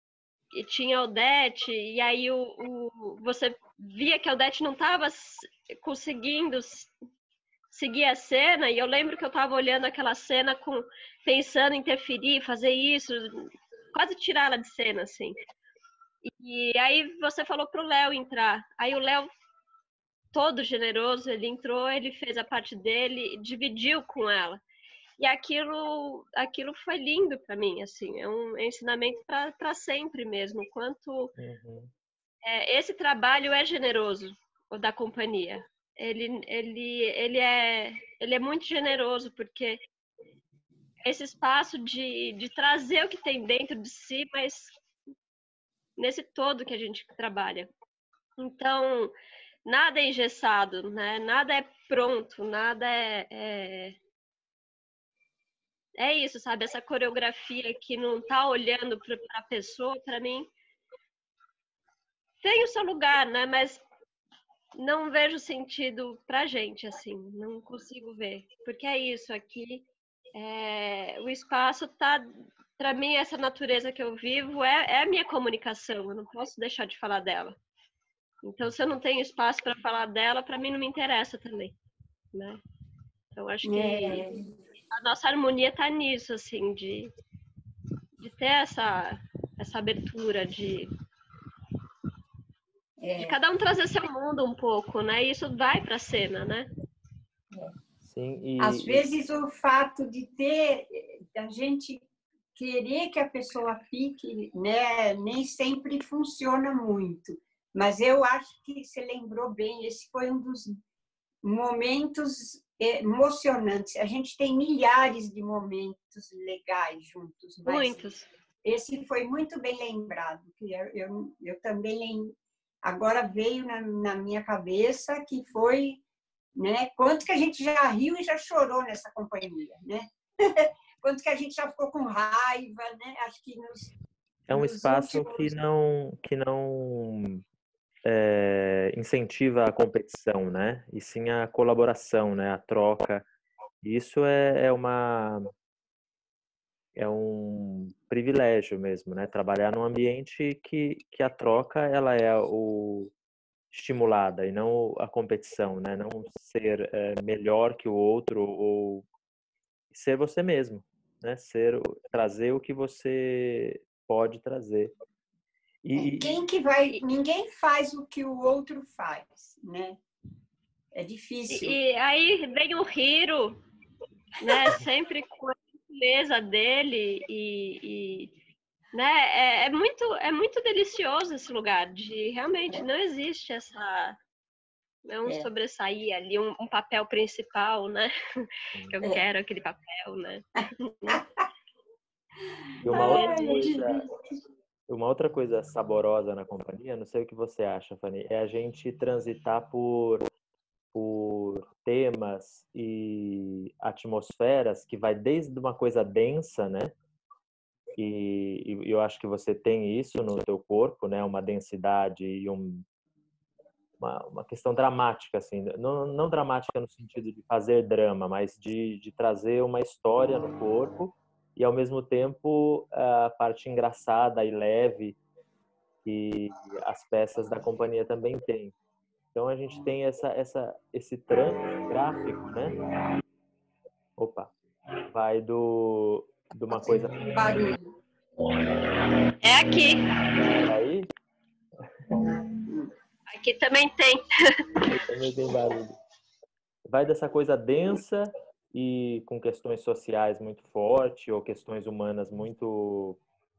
e tinha a Odete, e aí o, o, você via que a Odete não estava conseguindo seguir a cena, e eu lembro que eu estava olhando aquela cena com, pensando em interferir, fazer isso, quase tirar ela de cena, assim. E aí você falou pro Léo entrar. Aí o Léo, todo generoso, ele entrou, ele fez a parte dele, dividiu com ela. E aquilo, aquilo foi lindo para mim, assim, é um ensinamento para sempre mesmo, quanto Uhum. é, esse trabalho é generoso, o da companhia. Ele, ele, ele, é, ele é muito generoso, porque esse espaço de, de trazer o que tem dentro de si, mas nesse todo que a gente trabalha. Então, nada é engessado, né? Nada é pronto, nada é, é... É isso, sabe? Essa coreografia que não tá olhando para a pessoa, para mim, tem o seu lugar, né? Mas não vejo sentido pra gente, assim. Não consigo ver. Porque é isso, aqui é... o espaço tá... Para mim, essa natureza que eu vivo é, é a minha comunicação. Eu não posso deixar de falar dela. Então, se eu não tenho espaço para falar dela, para mim não me interessa também, né? Então, acho que É, a nossa harmonia está nisso, assim, de, de ter essa, essa abertura, de, de é, cada um trazer seu mundo um pouco, né? E isso vai para a cena, né? Sim, às e, e- vezes o fato de ter, da gente querer que a pessoa fique, né, nem sempre funciona muito. Mas eu acho que você lembrou bem, esse foi um dos momentos emocionantes. A gente tem milhares de momentos legais juntos, mas Muitos. esse foi muito bem lembrado. Que eu, eu, eu também lem... agora veio na, na minha cabeça que foi, né? Quanto que a gente já riu e já chorou nessa companhia, né? Quanto que a gente já ficou com raiva, né? Acho que nos, é um nos espaço que últimos... não, que não é, incentiva a competição, né? E sim a colaboração, né? A troca. Isso é, é uma é um privilégio mesmo, né? Trabalhar num ambiente que, que a troca ela é o estimulada e não a competição, né? Não ser é, melhor que o outro ou ser você mesmo, né? Ser trazer o que você pode trazer. E, Quem que vai... Ninguém faz o que o outro faz, né? É difícil. E, e aí vem o Hiro, né? Sempre com a beleza dele e, e né? É, é muito, é muito delicioso esse lugar. De realmente não existe essa não É, sobressair ali um, um papel principal, né? Que eu é. quero aquele papel, né? e uma Não outra Ai, é existe. coisa, difícil. uma outra coisa saborosa na companhia, não sei o que você acha, Fanny, é a gente transitar por por temas e atmosferas que vai desde uma coisa densa, né? E, e eu acho que você tem isso no teu corpo, né? Uma densidade e um, uma, uma questão dramática, assim. Não, não dramática no sentido de fazer drama, mas de, de trazer uma história no corpo e, ao mesmo tempo, a parte engraçada e leve que as peças da companhia também têm. Então a gente tem essa, essa, esse trânsito gráfico, né? Opa, vai do de uma coisa Barulho. É aqui. aí, Aqui também tem. aí também tem barulho. Vai dessa coisa densa e com questões sociais muito fortes ou questões humanas muito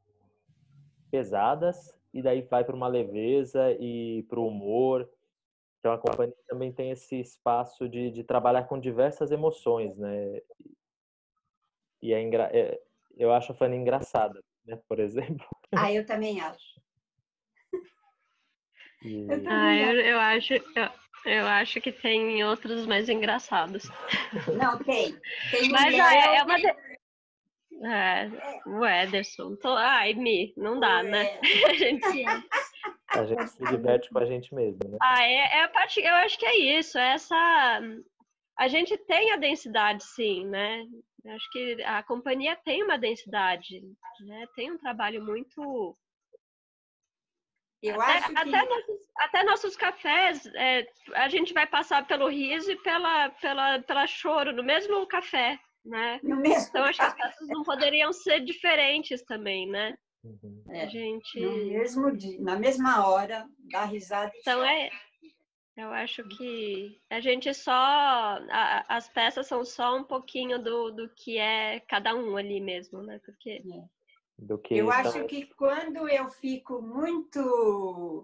pesadas e daí vai para uma leveza e para o humor. Então a companhia também tem esse espaço de, de trabalhar com diversas emoções, né? E é, engra... é eu acho a Fanny engraçada, né? Por exemplo. Ah, eu também acho. Eu E... Ah, também eu, acho. eu acho, eu, eu acho que tem outros mais engraçados. Não, tem. Tem o Mas ah, é, é Léo. uma. De... É, o Ederson. Tô... Ai, Mi, não dá, né? É, A gente. A gente se diverte com a gente mesmo, né? Ah, é, é a parte. Eu acho que é isso. É essa. A gente tem a densidade, sim, né? Eu acho que a companhia tem uma densidade, né? Tem um trabalho muito Eu até, acho que... até, nossos, até nossos cafés, é, a gente vai passar pelo riso e pela, pela, pela choro, no mesmo café, né? No mesmo então, acho que as café. peças não poderiam ser diferentes também, né? Uhum. É, a gente... no mesmo dia, na mesma hora, dá risada e Então, chora. é, eu acho que a gente só... A, as peças são só um pouquinho do, do que é cada um ali mesmo, né? Porque... É. Do que Eu são... acho que quando eu fico muito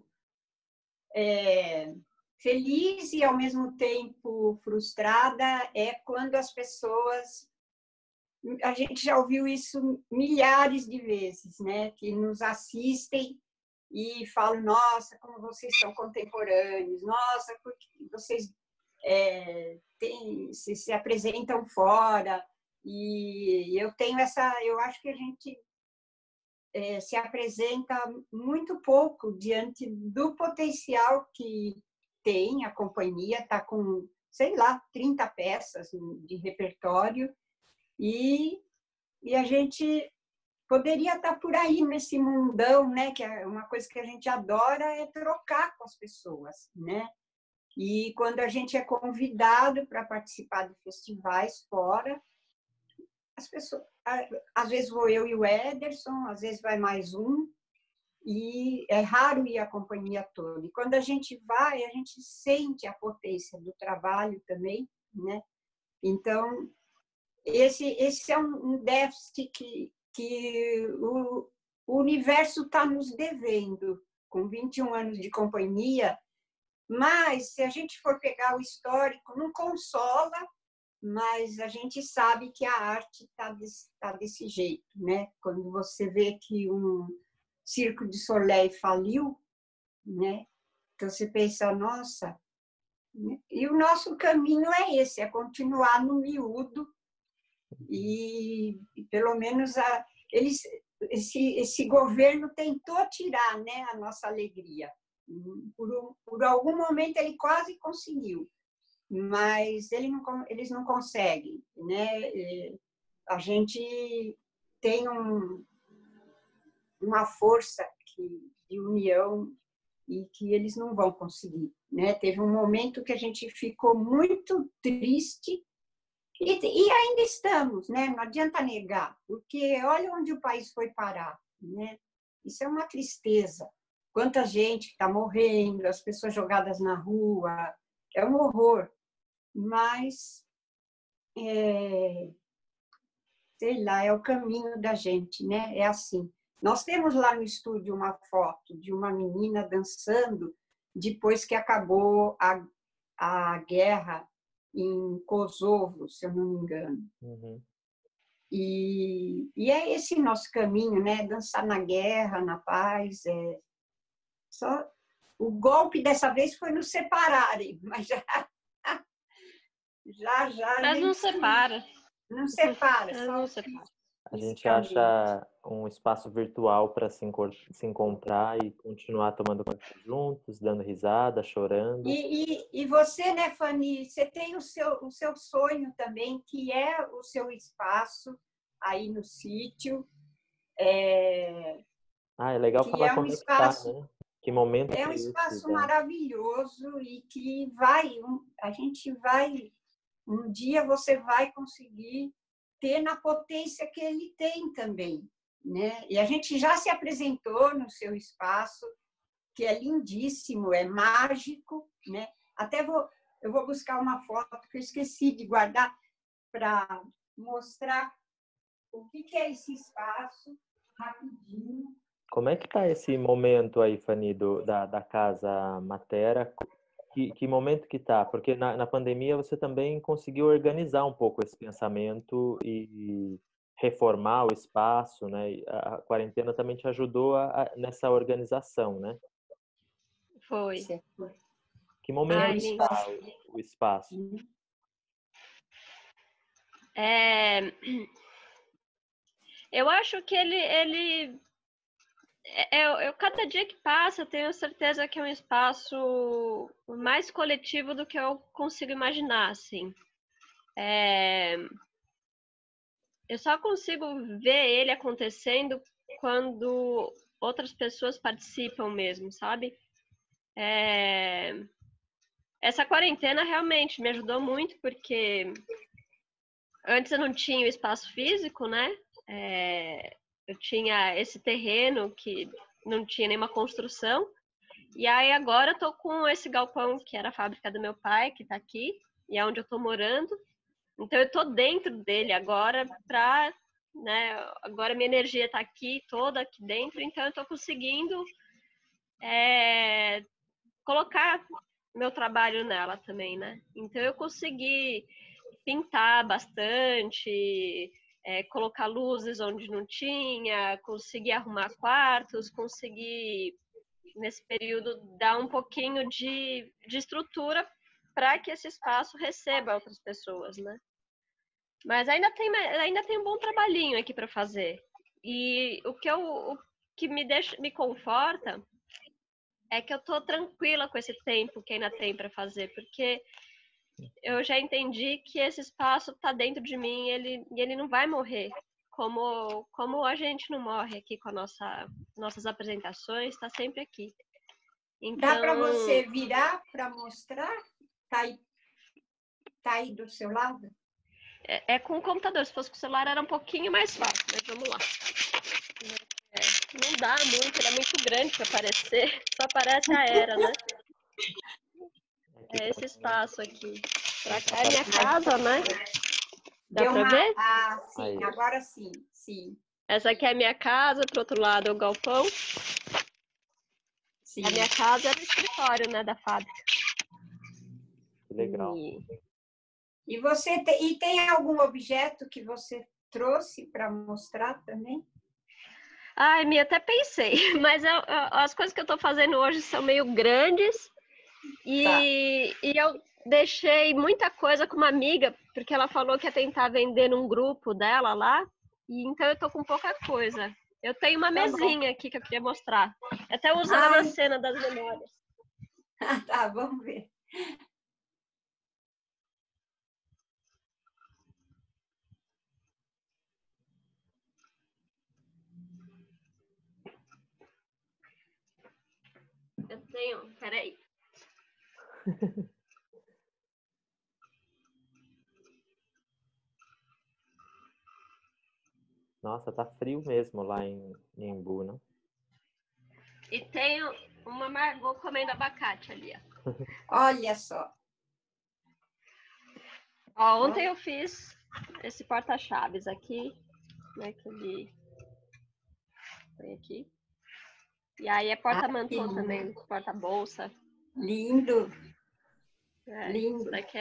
é, feliz e, ao mesmo tempo, frustrada, é quando as pessoas... A gente já ouviu isso milhares de vezes, né? Que nos assistem e falam, nossa, como vocês são contemporâneos, nossa, porque vocês é, têm, se, se apresentam fora. E eu tenho essa... Eu acho que a gente é, se apresenta muito pouco diante do potencial que tem a companhia, está com, sei lá, trinta peças de repertório, e, e a gente poderia estar por aí nesse mundão, né? Que é uma coisa que a gente adora, é trocar com as pessoas, né? E quando a gente é convidado para participar de festivais fora, as pessoas, às vezes vou eu e o Ederson, às vezes vai mais um, e é raro ir a companhia toda. E quando a gente vai, a gente sente a potência do trabalho também, né? Então, esse, esse é um déficit que, que o, o universo está nos devendo, com vinte e um anos de companhia, mas se a gente for pegar o histórico, não consola, mas a gente sabe que a arte está desse, tá desse jeito, né? Quando você vê que um Circo du Soleil faliu, né? Então você pensa, nossa, e o nosso caminho é esse, é continuar no miúdo e, e pelo menos a, eles, esse, esse governo tentou tirar, né, a nossa alegria. Por, um, por algum momento ele quase conseguiu, mas ele não, eles não conseguem, né? A gente tem um, uma força que, de união e que eles não vão conseguir, né? Teve um momento que a gente ficou muito triste e, e ainda estamos, né? Não adianta negar, porque olha onde o país foi parar, né? Isso é uma tristeza. Quanta gente está morrendo, as pessoas jogadas na rua, é um horror. Mas, é, sei lá, é o caminho da gente, né? É assim. Nós temos lá no estúdio uma foto de uma menina dançando depois que acabou a, a guerra em Kosovo, se eu não me engano. Uhum. E, e é esse nosso caminho, né? Dançar na guerra, na paz. É... Só... O golpe dessa vez foi nos separarem, mas já... Já, já. Mas não separa. Não separa, Mas só não separa. A gente acha um espaço virtual para se, se encontrar e continuar tomando café juntos, dando risada, chorando. E, e, e você, né, Fanny, você tem o seu, o seu sonho também, que é o seu espaço aí no sítio. É... Ah, é legal que falar é um como espaço, é que tá, né? Que momento é que um é esse, espaço né? maravilhoso e que vai, a gente vai, um dia você vai conseguir ter na potência que ele tem também, né? E a gente já se apresentou no seu espaço, que é lindíssimo, é mágico, né? Até vou, eu vou buscar uma foto que eu esqueci de guardar para mostrar o que é esse espaço rapidinho. Como é que tá esse momento aí, Fanny, do, da, da Casa Matera? Que, que momento que tá? Porque na, na pandemia você também conseguiu organizar um pouco esse pensamento e reformar o espaço, né? E a, a quarentena também te ajudou a, a, nessa organização, né? Foi. Que momento Ai, que tá o, o espaço? É... Eu acho que ele, ele eu, eu, cada dia que passa, tenho certeza que é um espaço mais coletivo do que eu consigo imaginar, assim. É... Eu só consigo ver ele acontecendo quando outras pessoas participam mesmo, sabe? É... Essa quarentena realmente me ajudou muito, porque antes eu não tinha o espaço físico, né? É... Eu tinha esse terreno que não tinha nenhuma construção. E aí agora eu tô com esse galpão, que era a fábrica do meu pai, que tá aqui, e é onde eu tô morando. Então eu tô dentro dele agora pra, né, agora minha energia tá aqui, toda aqui dentro, então eu tô conseguindo é, colocar meu trabalho nela também, né? Então eu consegui pintar bastante, é, colocar luzes onde não tinha, consegui arrumar quartos, consegui nesse período dar um pouquinho de, de estrutura para que esse espaço receba outras pessoas, né? Mas ainda tem, ainda tem um bom trabalhinho aqui para fazer. E o que, eu, o que me, deixa, me conforta é que eu tô tranquila com esse tempo que ainda tem para fazer, porque eu já entendi que esse espaço está dentro de mim e ele, e ele não vai morrer. Como, como a gente não morre aqui com a nossa, nossas apresentações, está sempre aqui. Então, dá para você virar para mostrar? Tá aí, tá aí do seu lado? É, é com o computador. Se fosse com o celular era um pouquinho mais fácil, mas vamos lá. É, não dá muito, ele é muito grande para aparecer. Só aparece a era, né? É esse espaço aqui. Pra cá é minha casa, né? Dá Deu pra uma... ver? Ah, sim, Aí. agora sim, sim. Essa aqui é a minha casa, pro outro lado é o galpão. sim. A minha casa é o escritório, né, da fábrica. Que legal. E... E você te... e tem algum objeto que você trouxe para mostrar também? Ai, Mia, até pensei, mas eu, eu, as coisas que eu tô fazendo hoje são meio grandes e, tá. e eu deixei muita coisa com uma amiga, porque ela falou que ia tentar vender num grupo dela lá, e então eu tô com pouca coisa. Eu tenho uma tá mesinha bom. Aqui que eu queria mostrar. Até uso ela na cena das memórias. Ah, tá, vamos ver. Eu tenho, peraí. Nossa, tá frio mesmo lá em, em Embu, não? E tenho uma Margot comendo abacate ali, ó. Olha só. Ó, ontem eu fiz esse porta-chaves aqui, né, que ele põe aqui. E aí é porta-mantô ah, também, porta-bolsa. Lindo. É, lindo. Esse daqui é...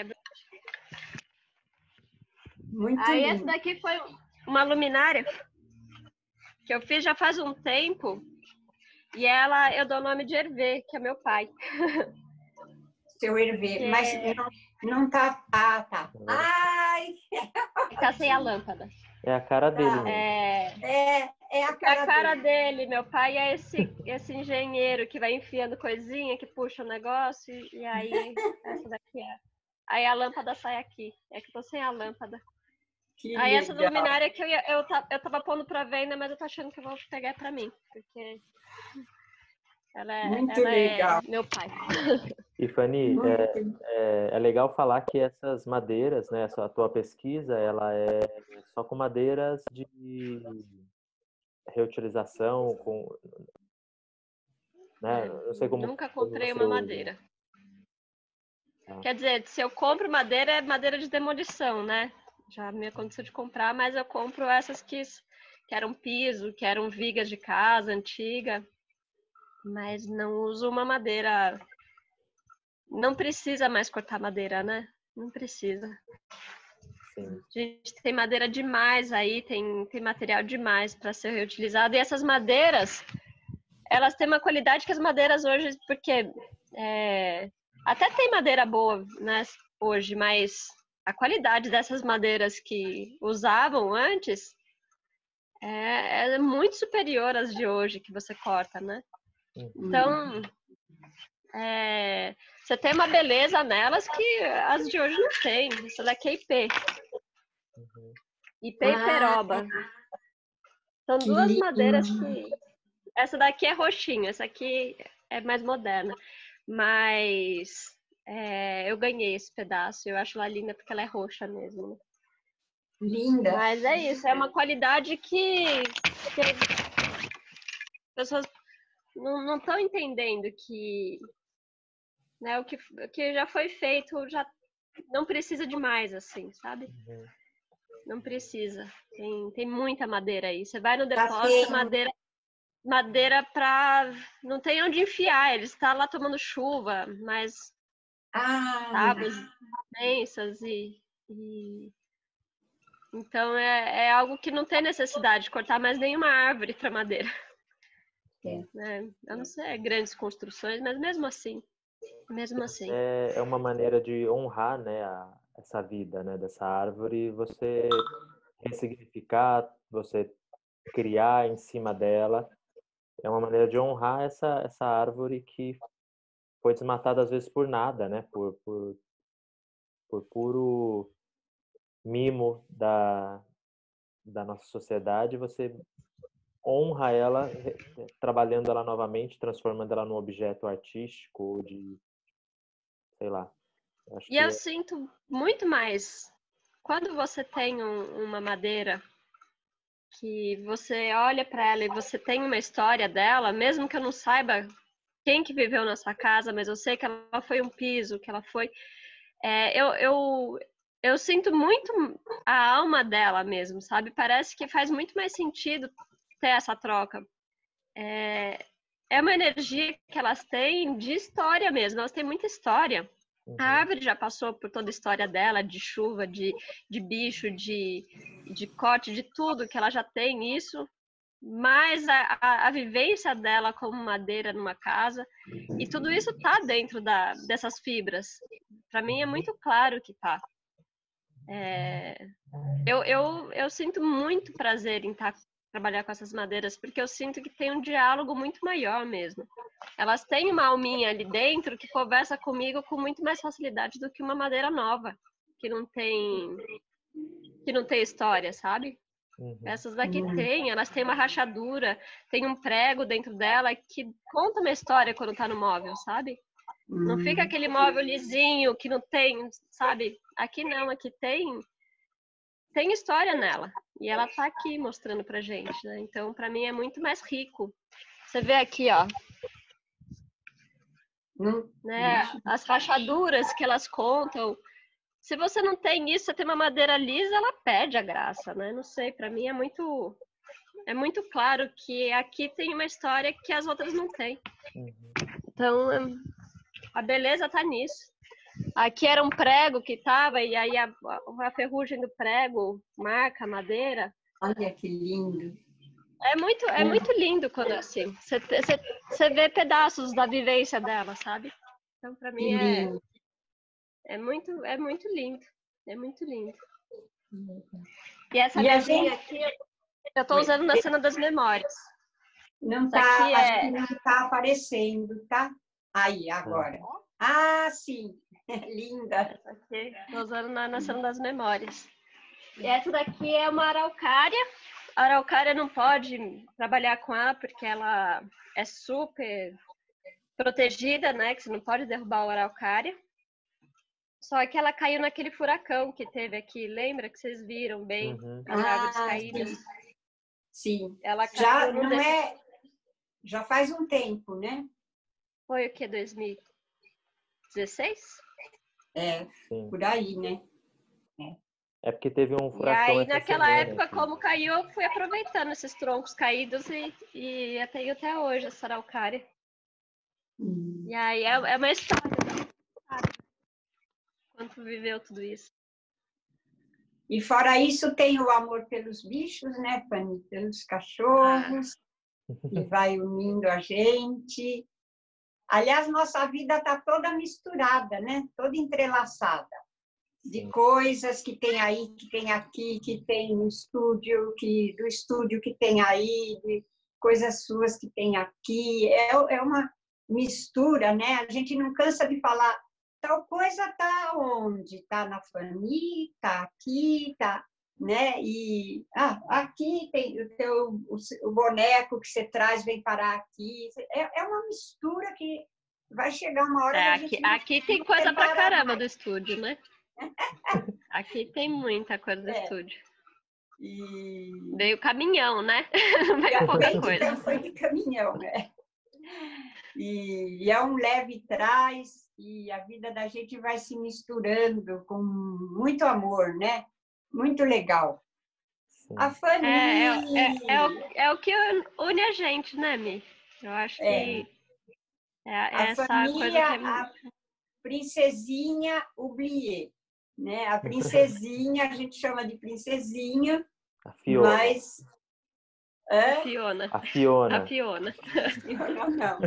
Muito aí lindo. Essa daqui foi uma luminária que eu fiz já faz um tempo. E ela, eu dou o nome de Hervé, que é meu pai. Seu Hervé, que... mas não, não tá... Ah, tá. Ai! Tá sem a lâmpada. É a cara dele mesmo. É, é, é a cara, é a cara dele. dele. Meu pai é esse, esse engenheiro que vai enfiando coisinha, que puxa o negócio. E aí, essa daqui é. Aí a lâmpada sai aqui. É que eu tô sem a lâmpada. Que aí legal. Essa luminária que eu, ia, eu, eu tava pondo pra venda, mas eu tô achando que eu vou pegar pra mim. Porque... Ela, é, Muito ela legal. é meu pai. E Fanny, é, é, é legal falar que essas madeiras, né, a tua pesquisa, ela é só com madeiras de reutilização, com, né? Não sei como. Nunca comprei como uma usa. madeira. Ah. Quer dizer, se eu compro madeira, é madeira de demolição, né? Já me aconteceu de comprar, mas eu compro essas que, que eram piso, que eram vigas de casa antiga. Mas não uso uma madeira. Não precisa mais cortar madeira, né? Não precisa. Sim. A gente tem madeira demais aí, tem, tem material demais para ser reutilizado. E essas madeiras, elas têm uma qualidade que as madeiras hoje, porque é, até tem madeira boa, né, hoje, mas a qualidade dessas madeiras que usavam antes é, é muito superior às de hoje que você corta, né? Então, é, você tem uma beleza nelas que as de hoje não tem. Isso daqui é I P. Uhum. I P e peroba. São duas lindo. madeiras que essa daqui é roxinha, essa aqui é mais moderna. Mas é, eu ganhei esse pedaço. Eu acho ela linda porque ela é roxa mesmo. Né? Linda. Mas é isso, é uma qualidade que, que as pessoas não estão entendendo que, né, o que, o que já foi feito já não precisa de mais, assim, sabe? Uhum. Não precisa. Tem, tem muita madeira aí. Você vai no Tá depósito, feio. madeira, madeira pra. Não tem onde enfiar. Ele está lá tomando chuva, mas Ah, tábuas imensas e. e... Então é, é algo que não tem necessidade de cortar mais nenhuma árvore para madeira. é. Né? Eu não sei, é grandes construções, mas mesmo assim. Mesmo assim. É, é uma maneira de honrar, né, a, essa vida, né, dessa árvore, você ressignificar, você criar em cima dela. É uma maneira de honrar essa, essa árvore que foi desmatada às vezes por nada, né, por, por, por puro mimo da, da nossa sociedade. Você honra ela, trabalhando ela novamente, transformando ela num objeto artístico, de, sei lá. Acho E que eu é... sinto muito mais quando você tem um, uma madeira que você olha para ela e você tem uma história dela, mesmo que eu não saiba quem que viveu nessa casa, mas eu sei que ela foi um piso, que ela foi... É, eu, eu, eu sinto muito a alma dela mesmo, sabe? Parece que faz muito mais sentido ter essa troca. É, é uma energia que elas têm de história mesmo, elas têm muita história. Uhum. A árvore já passou por toda a história dela, de chuva, de, de bicho, de, de corte, de tudo, que ela já tem isso. Mas a, a, a vivência dela como madeira numa casa, e tudo isso tá dentro da, dessas fibras. Para mim é muito claro que tá. É, eu, eu, eu sinto muito prazer em tá, trabalhar com essas madeiras, porque eu sinto que tem um diálogo muito maior mesmo. Elas têm uma alminha ali dentro que conversa comigo com muito mais facilidade do que uma madeira nova, que não tem, que não tem história, sabe? Uhum. Essas daqui Uhum. tem, elas têm uma rachadura, tem um prego dentro dela que conta uma história quando tá no móvel, sabe? Não fica aquele móvel lisinho que não tem, sabe? Aqui não, aqui tem tem história nela. E ela tá aqui mostrando pra gente, né? Então, pra mim é muito mais rico. Você vê aqui, ó, Não, né? As rachaduras que elas contam. Se você não tem isso, você tem uma madeira lisa, ela perde a graça, né? Não sei, pra mim é muito é muito claro que aqui tem uma história que as outras não têm. Uhum. Então, a beleza tá nisso. Aqui era um prego que tava, e aí a, a ferrugem do prego marca a madeira. olha que lindo. É muito, é muito lindo quando é assim. Você, você, você vê pedaços da vivência dela, sabe? Então, pra Que mim, é, lindo. é, muito, é muito lindo. É muito lindo. E essa E a mesinha gente aqui, eu tô usando na cena das memórias. não Isso aqui tá, acho que é... não está aparecendo, tá? Aí, agora. Ah, sim. Linda. Essa aqui, tô usando na, na cena das memórias. E essa daqui é uma araucária. A araucária não pode trabalhar com ela porque ela é super protegida, né? Que você não pode derrubar a araucária. Só que ela caiu naquele furacão que teve aqui. Lembra que vocês viram bem Uhum. as árvores Ah, caídas? sim. Sim. Ela caiu Já no não de... é, já faz um tempo, né? Foi o que? dois mil e dezesseis? É, Sim. por aí, né? É porque teve um E furacão aí, essa naquela semana época, aqui. como caiu, eu fui aproveitando esses troncos caídos e, e eu tenho até hoje essa araucária. Hum. E aí é, é uma história, né? Quanto viveu tudo isso. E fora isso, tem o amor pelos bichos, né, Fanny? Pelos cachorros, que vai unindo a gente. Aliás, nossa vida está toda misturada, né? Toda entrelaçada. De Sim. coisas que tem aí, que tem aqui, que tem no estúdio, que, do estúdio que tem aí, de coisas suas que tem aqui. É, é uma mistura, né? A gente não cansa de falar, tal coisa está onde? Está na Fanny, está aqui, está... né? E ah, aqui tem o teu o, o boneco que você traz vem parar aqui. É, é uma mistura que vai chegar uma hora. É, a aqui, gente aqui tem coisa pra caramba mais. do estúdio, né? Aqui tem muita coisa do É. estúdio. E Veio caminhão, né? Não veio pouca Vem de, coisa. foi de caminhão, né? E, e é um leve trás, e a vida da gente vai se misturando com muito amor, né? Muito legal. Sim. A Fanny... É, é, é, é, o, é o que une a gente, né, Mi? Eu acho É. que é, é A essa Fanny, coisa que é... a princesinha oubliée, né? A princesinha, a gente chama de princesinha, A Fiona. mas... É? Fiona. A Fiona. A Fiona. Fiona não.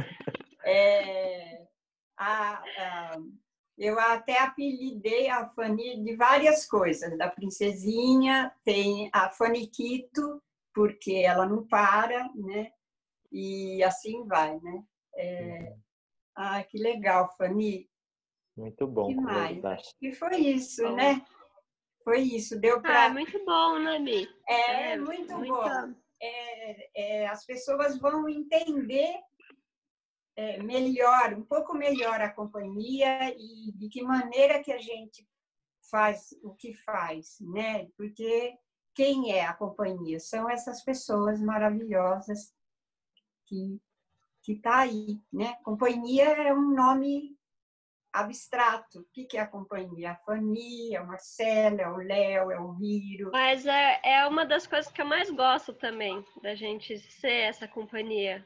É... A, a, eu até apelidei a Fanny de várias coisas. Da princesinha, tem a Faniquito, porque ela não para, né? E assim vai, né? É... Ah, que legal, Fanny. Muito bom Que mais? conversar. Acho que foi isso, Bom. né? Foi isso. Deu Ah, para... é muito bom, né, Mi? É, É muito muita... bom. É, é, as pessoas vão entender é, melhor, um pouco melhor a companhia e de que maneira que a gente faz o que faz, né? Porque quem é a companhia? São essas pessoas maravilhosas que que tá aí, né? Companhia é um nome abstrato. O que é a companhia? A Fanny, é o Marcelo, é o Léo, é o Hiro. Mas é, é uma das coisas que eu mais gosto também, da gente ser essa companhia.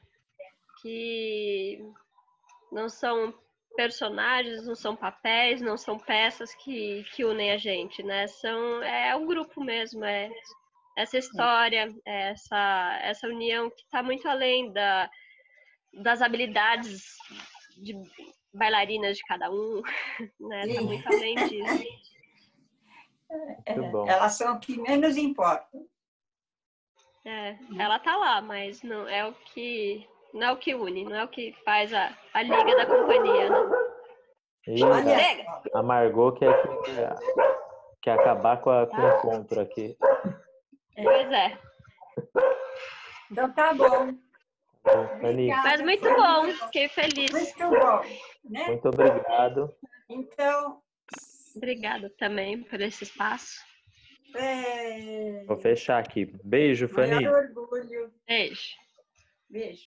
Que não são personagens, não são papéis, não são peças que, que unem a gente, né? São, é o grupo mesmo, é essa história, é essa, essa união que está muito além da, das habilidades de bailarinas de cada um, né? Está muito além disso. Muito bom. Elas são o que menos importam. É, ela tá lá, mas não é o que não é o que une, não é o que faz a, a liga da companhia, né? E Olha, a, a Margot quer, quer, quer acabar com, a, com o encontro aqui. Pois é. Então tá bom. Bom, Fanny, Obrigada, Mas muito foi bom, muito bom. fiquei feliz. Muito bom, né? muito obrigado. Então, Obrigada também por esse espaço. é... Vou fechar aqui. Beijo, maior Fanny. orgulho. Beijo. Beijo.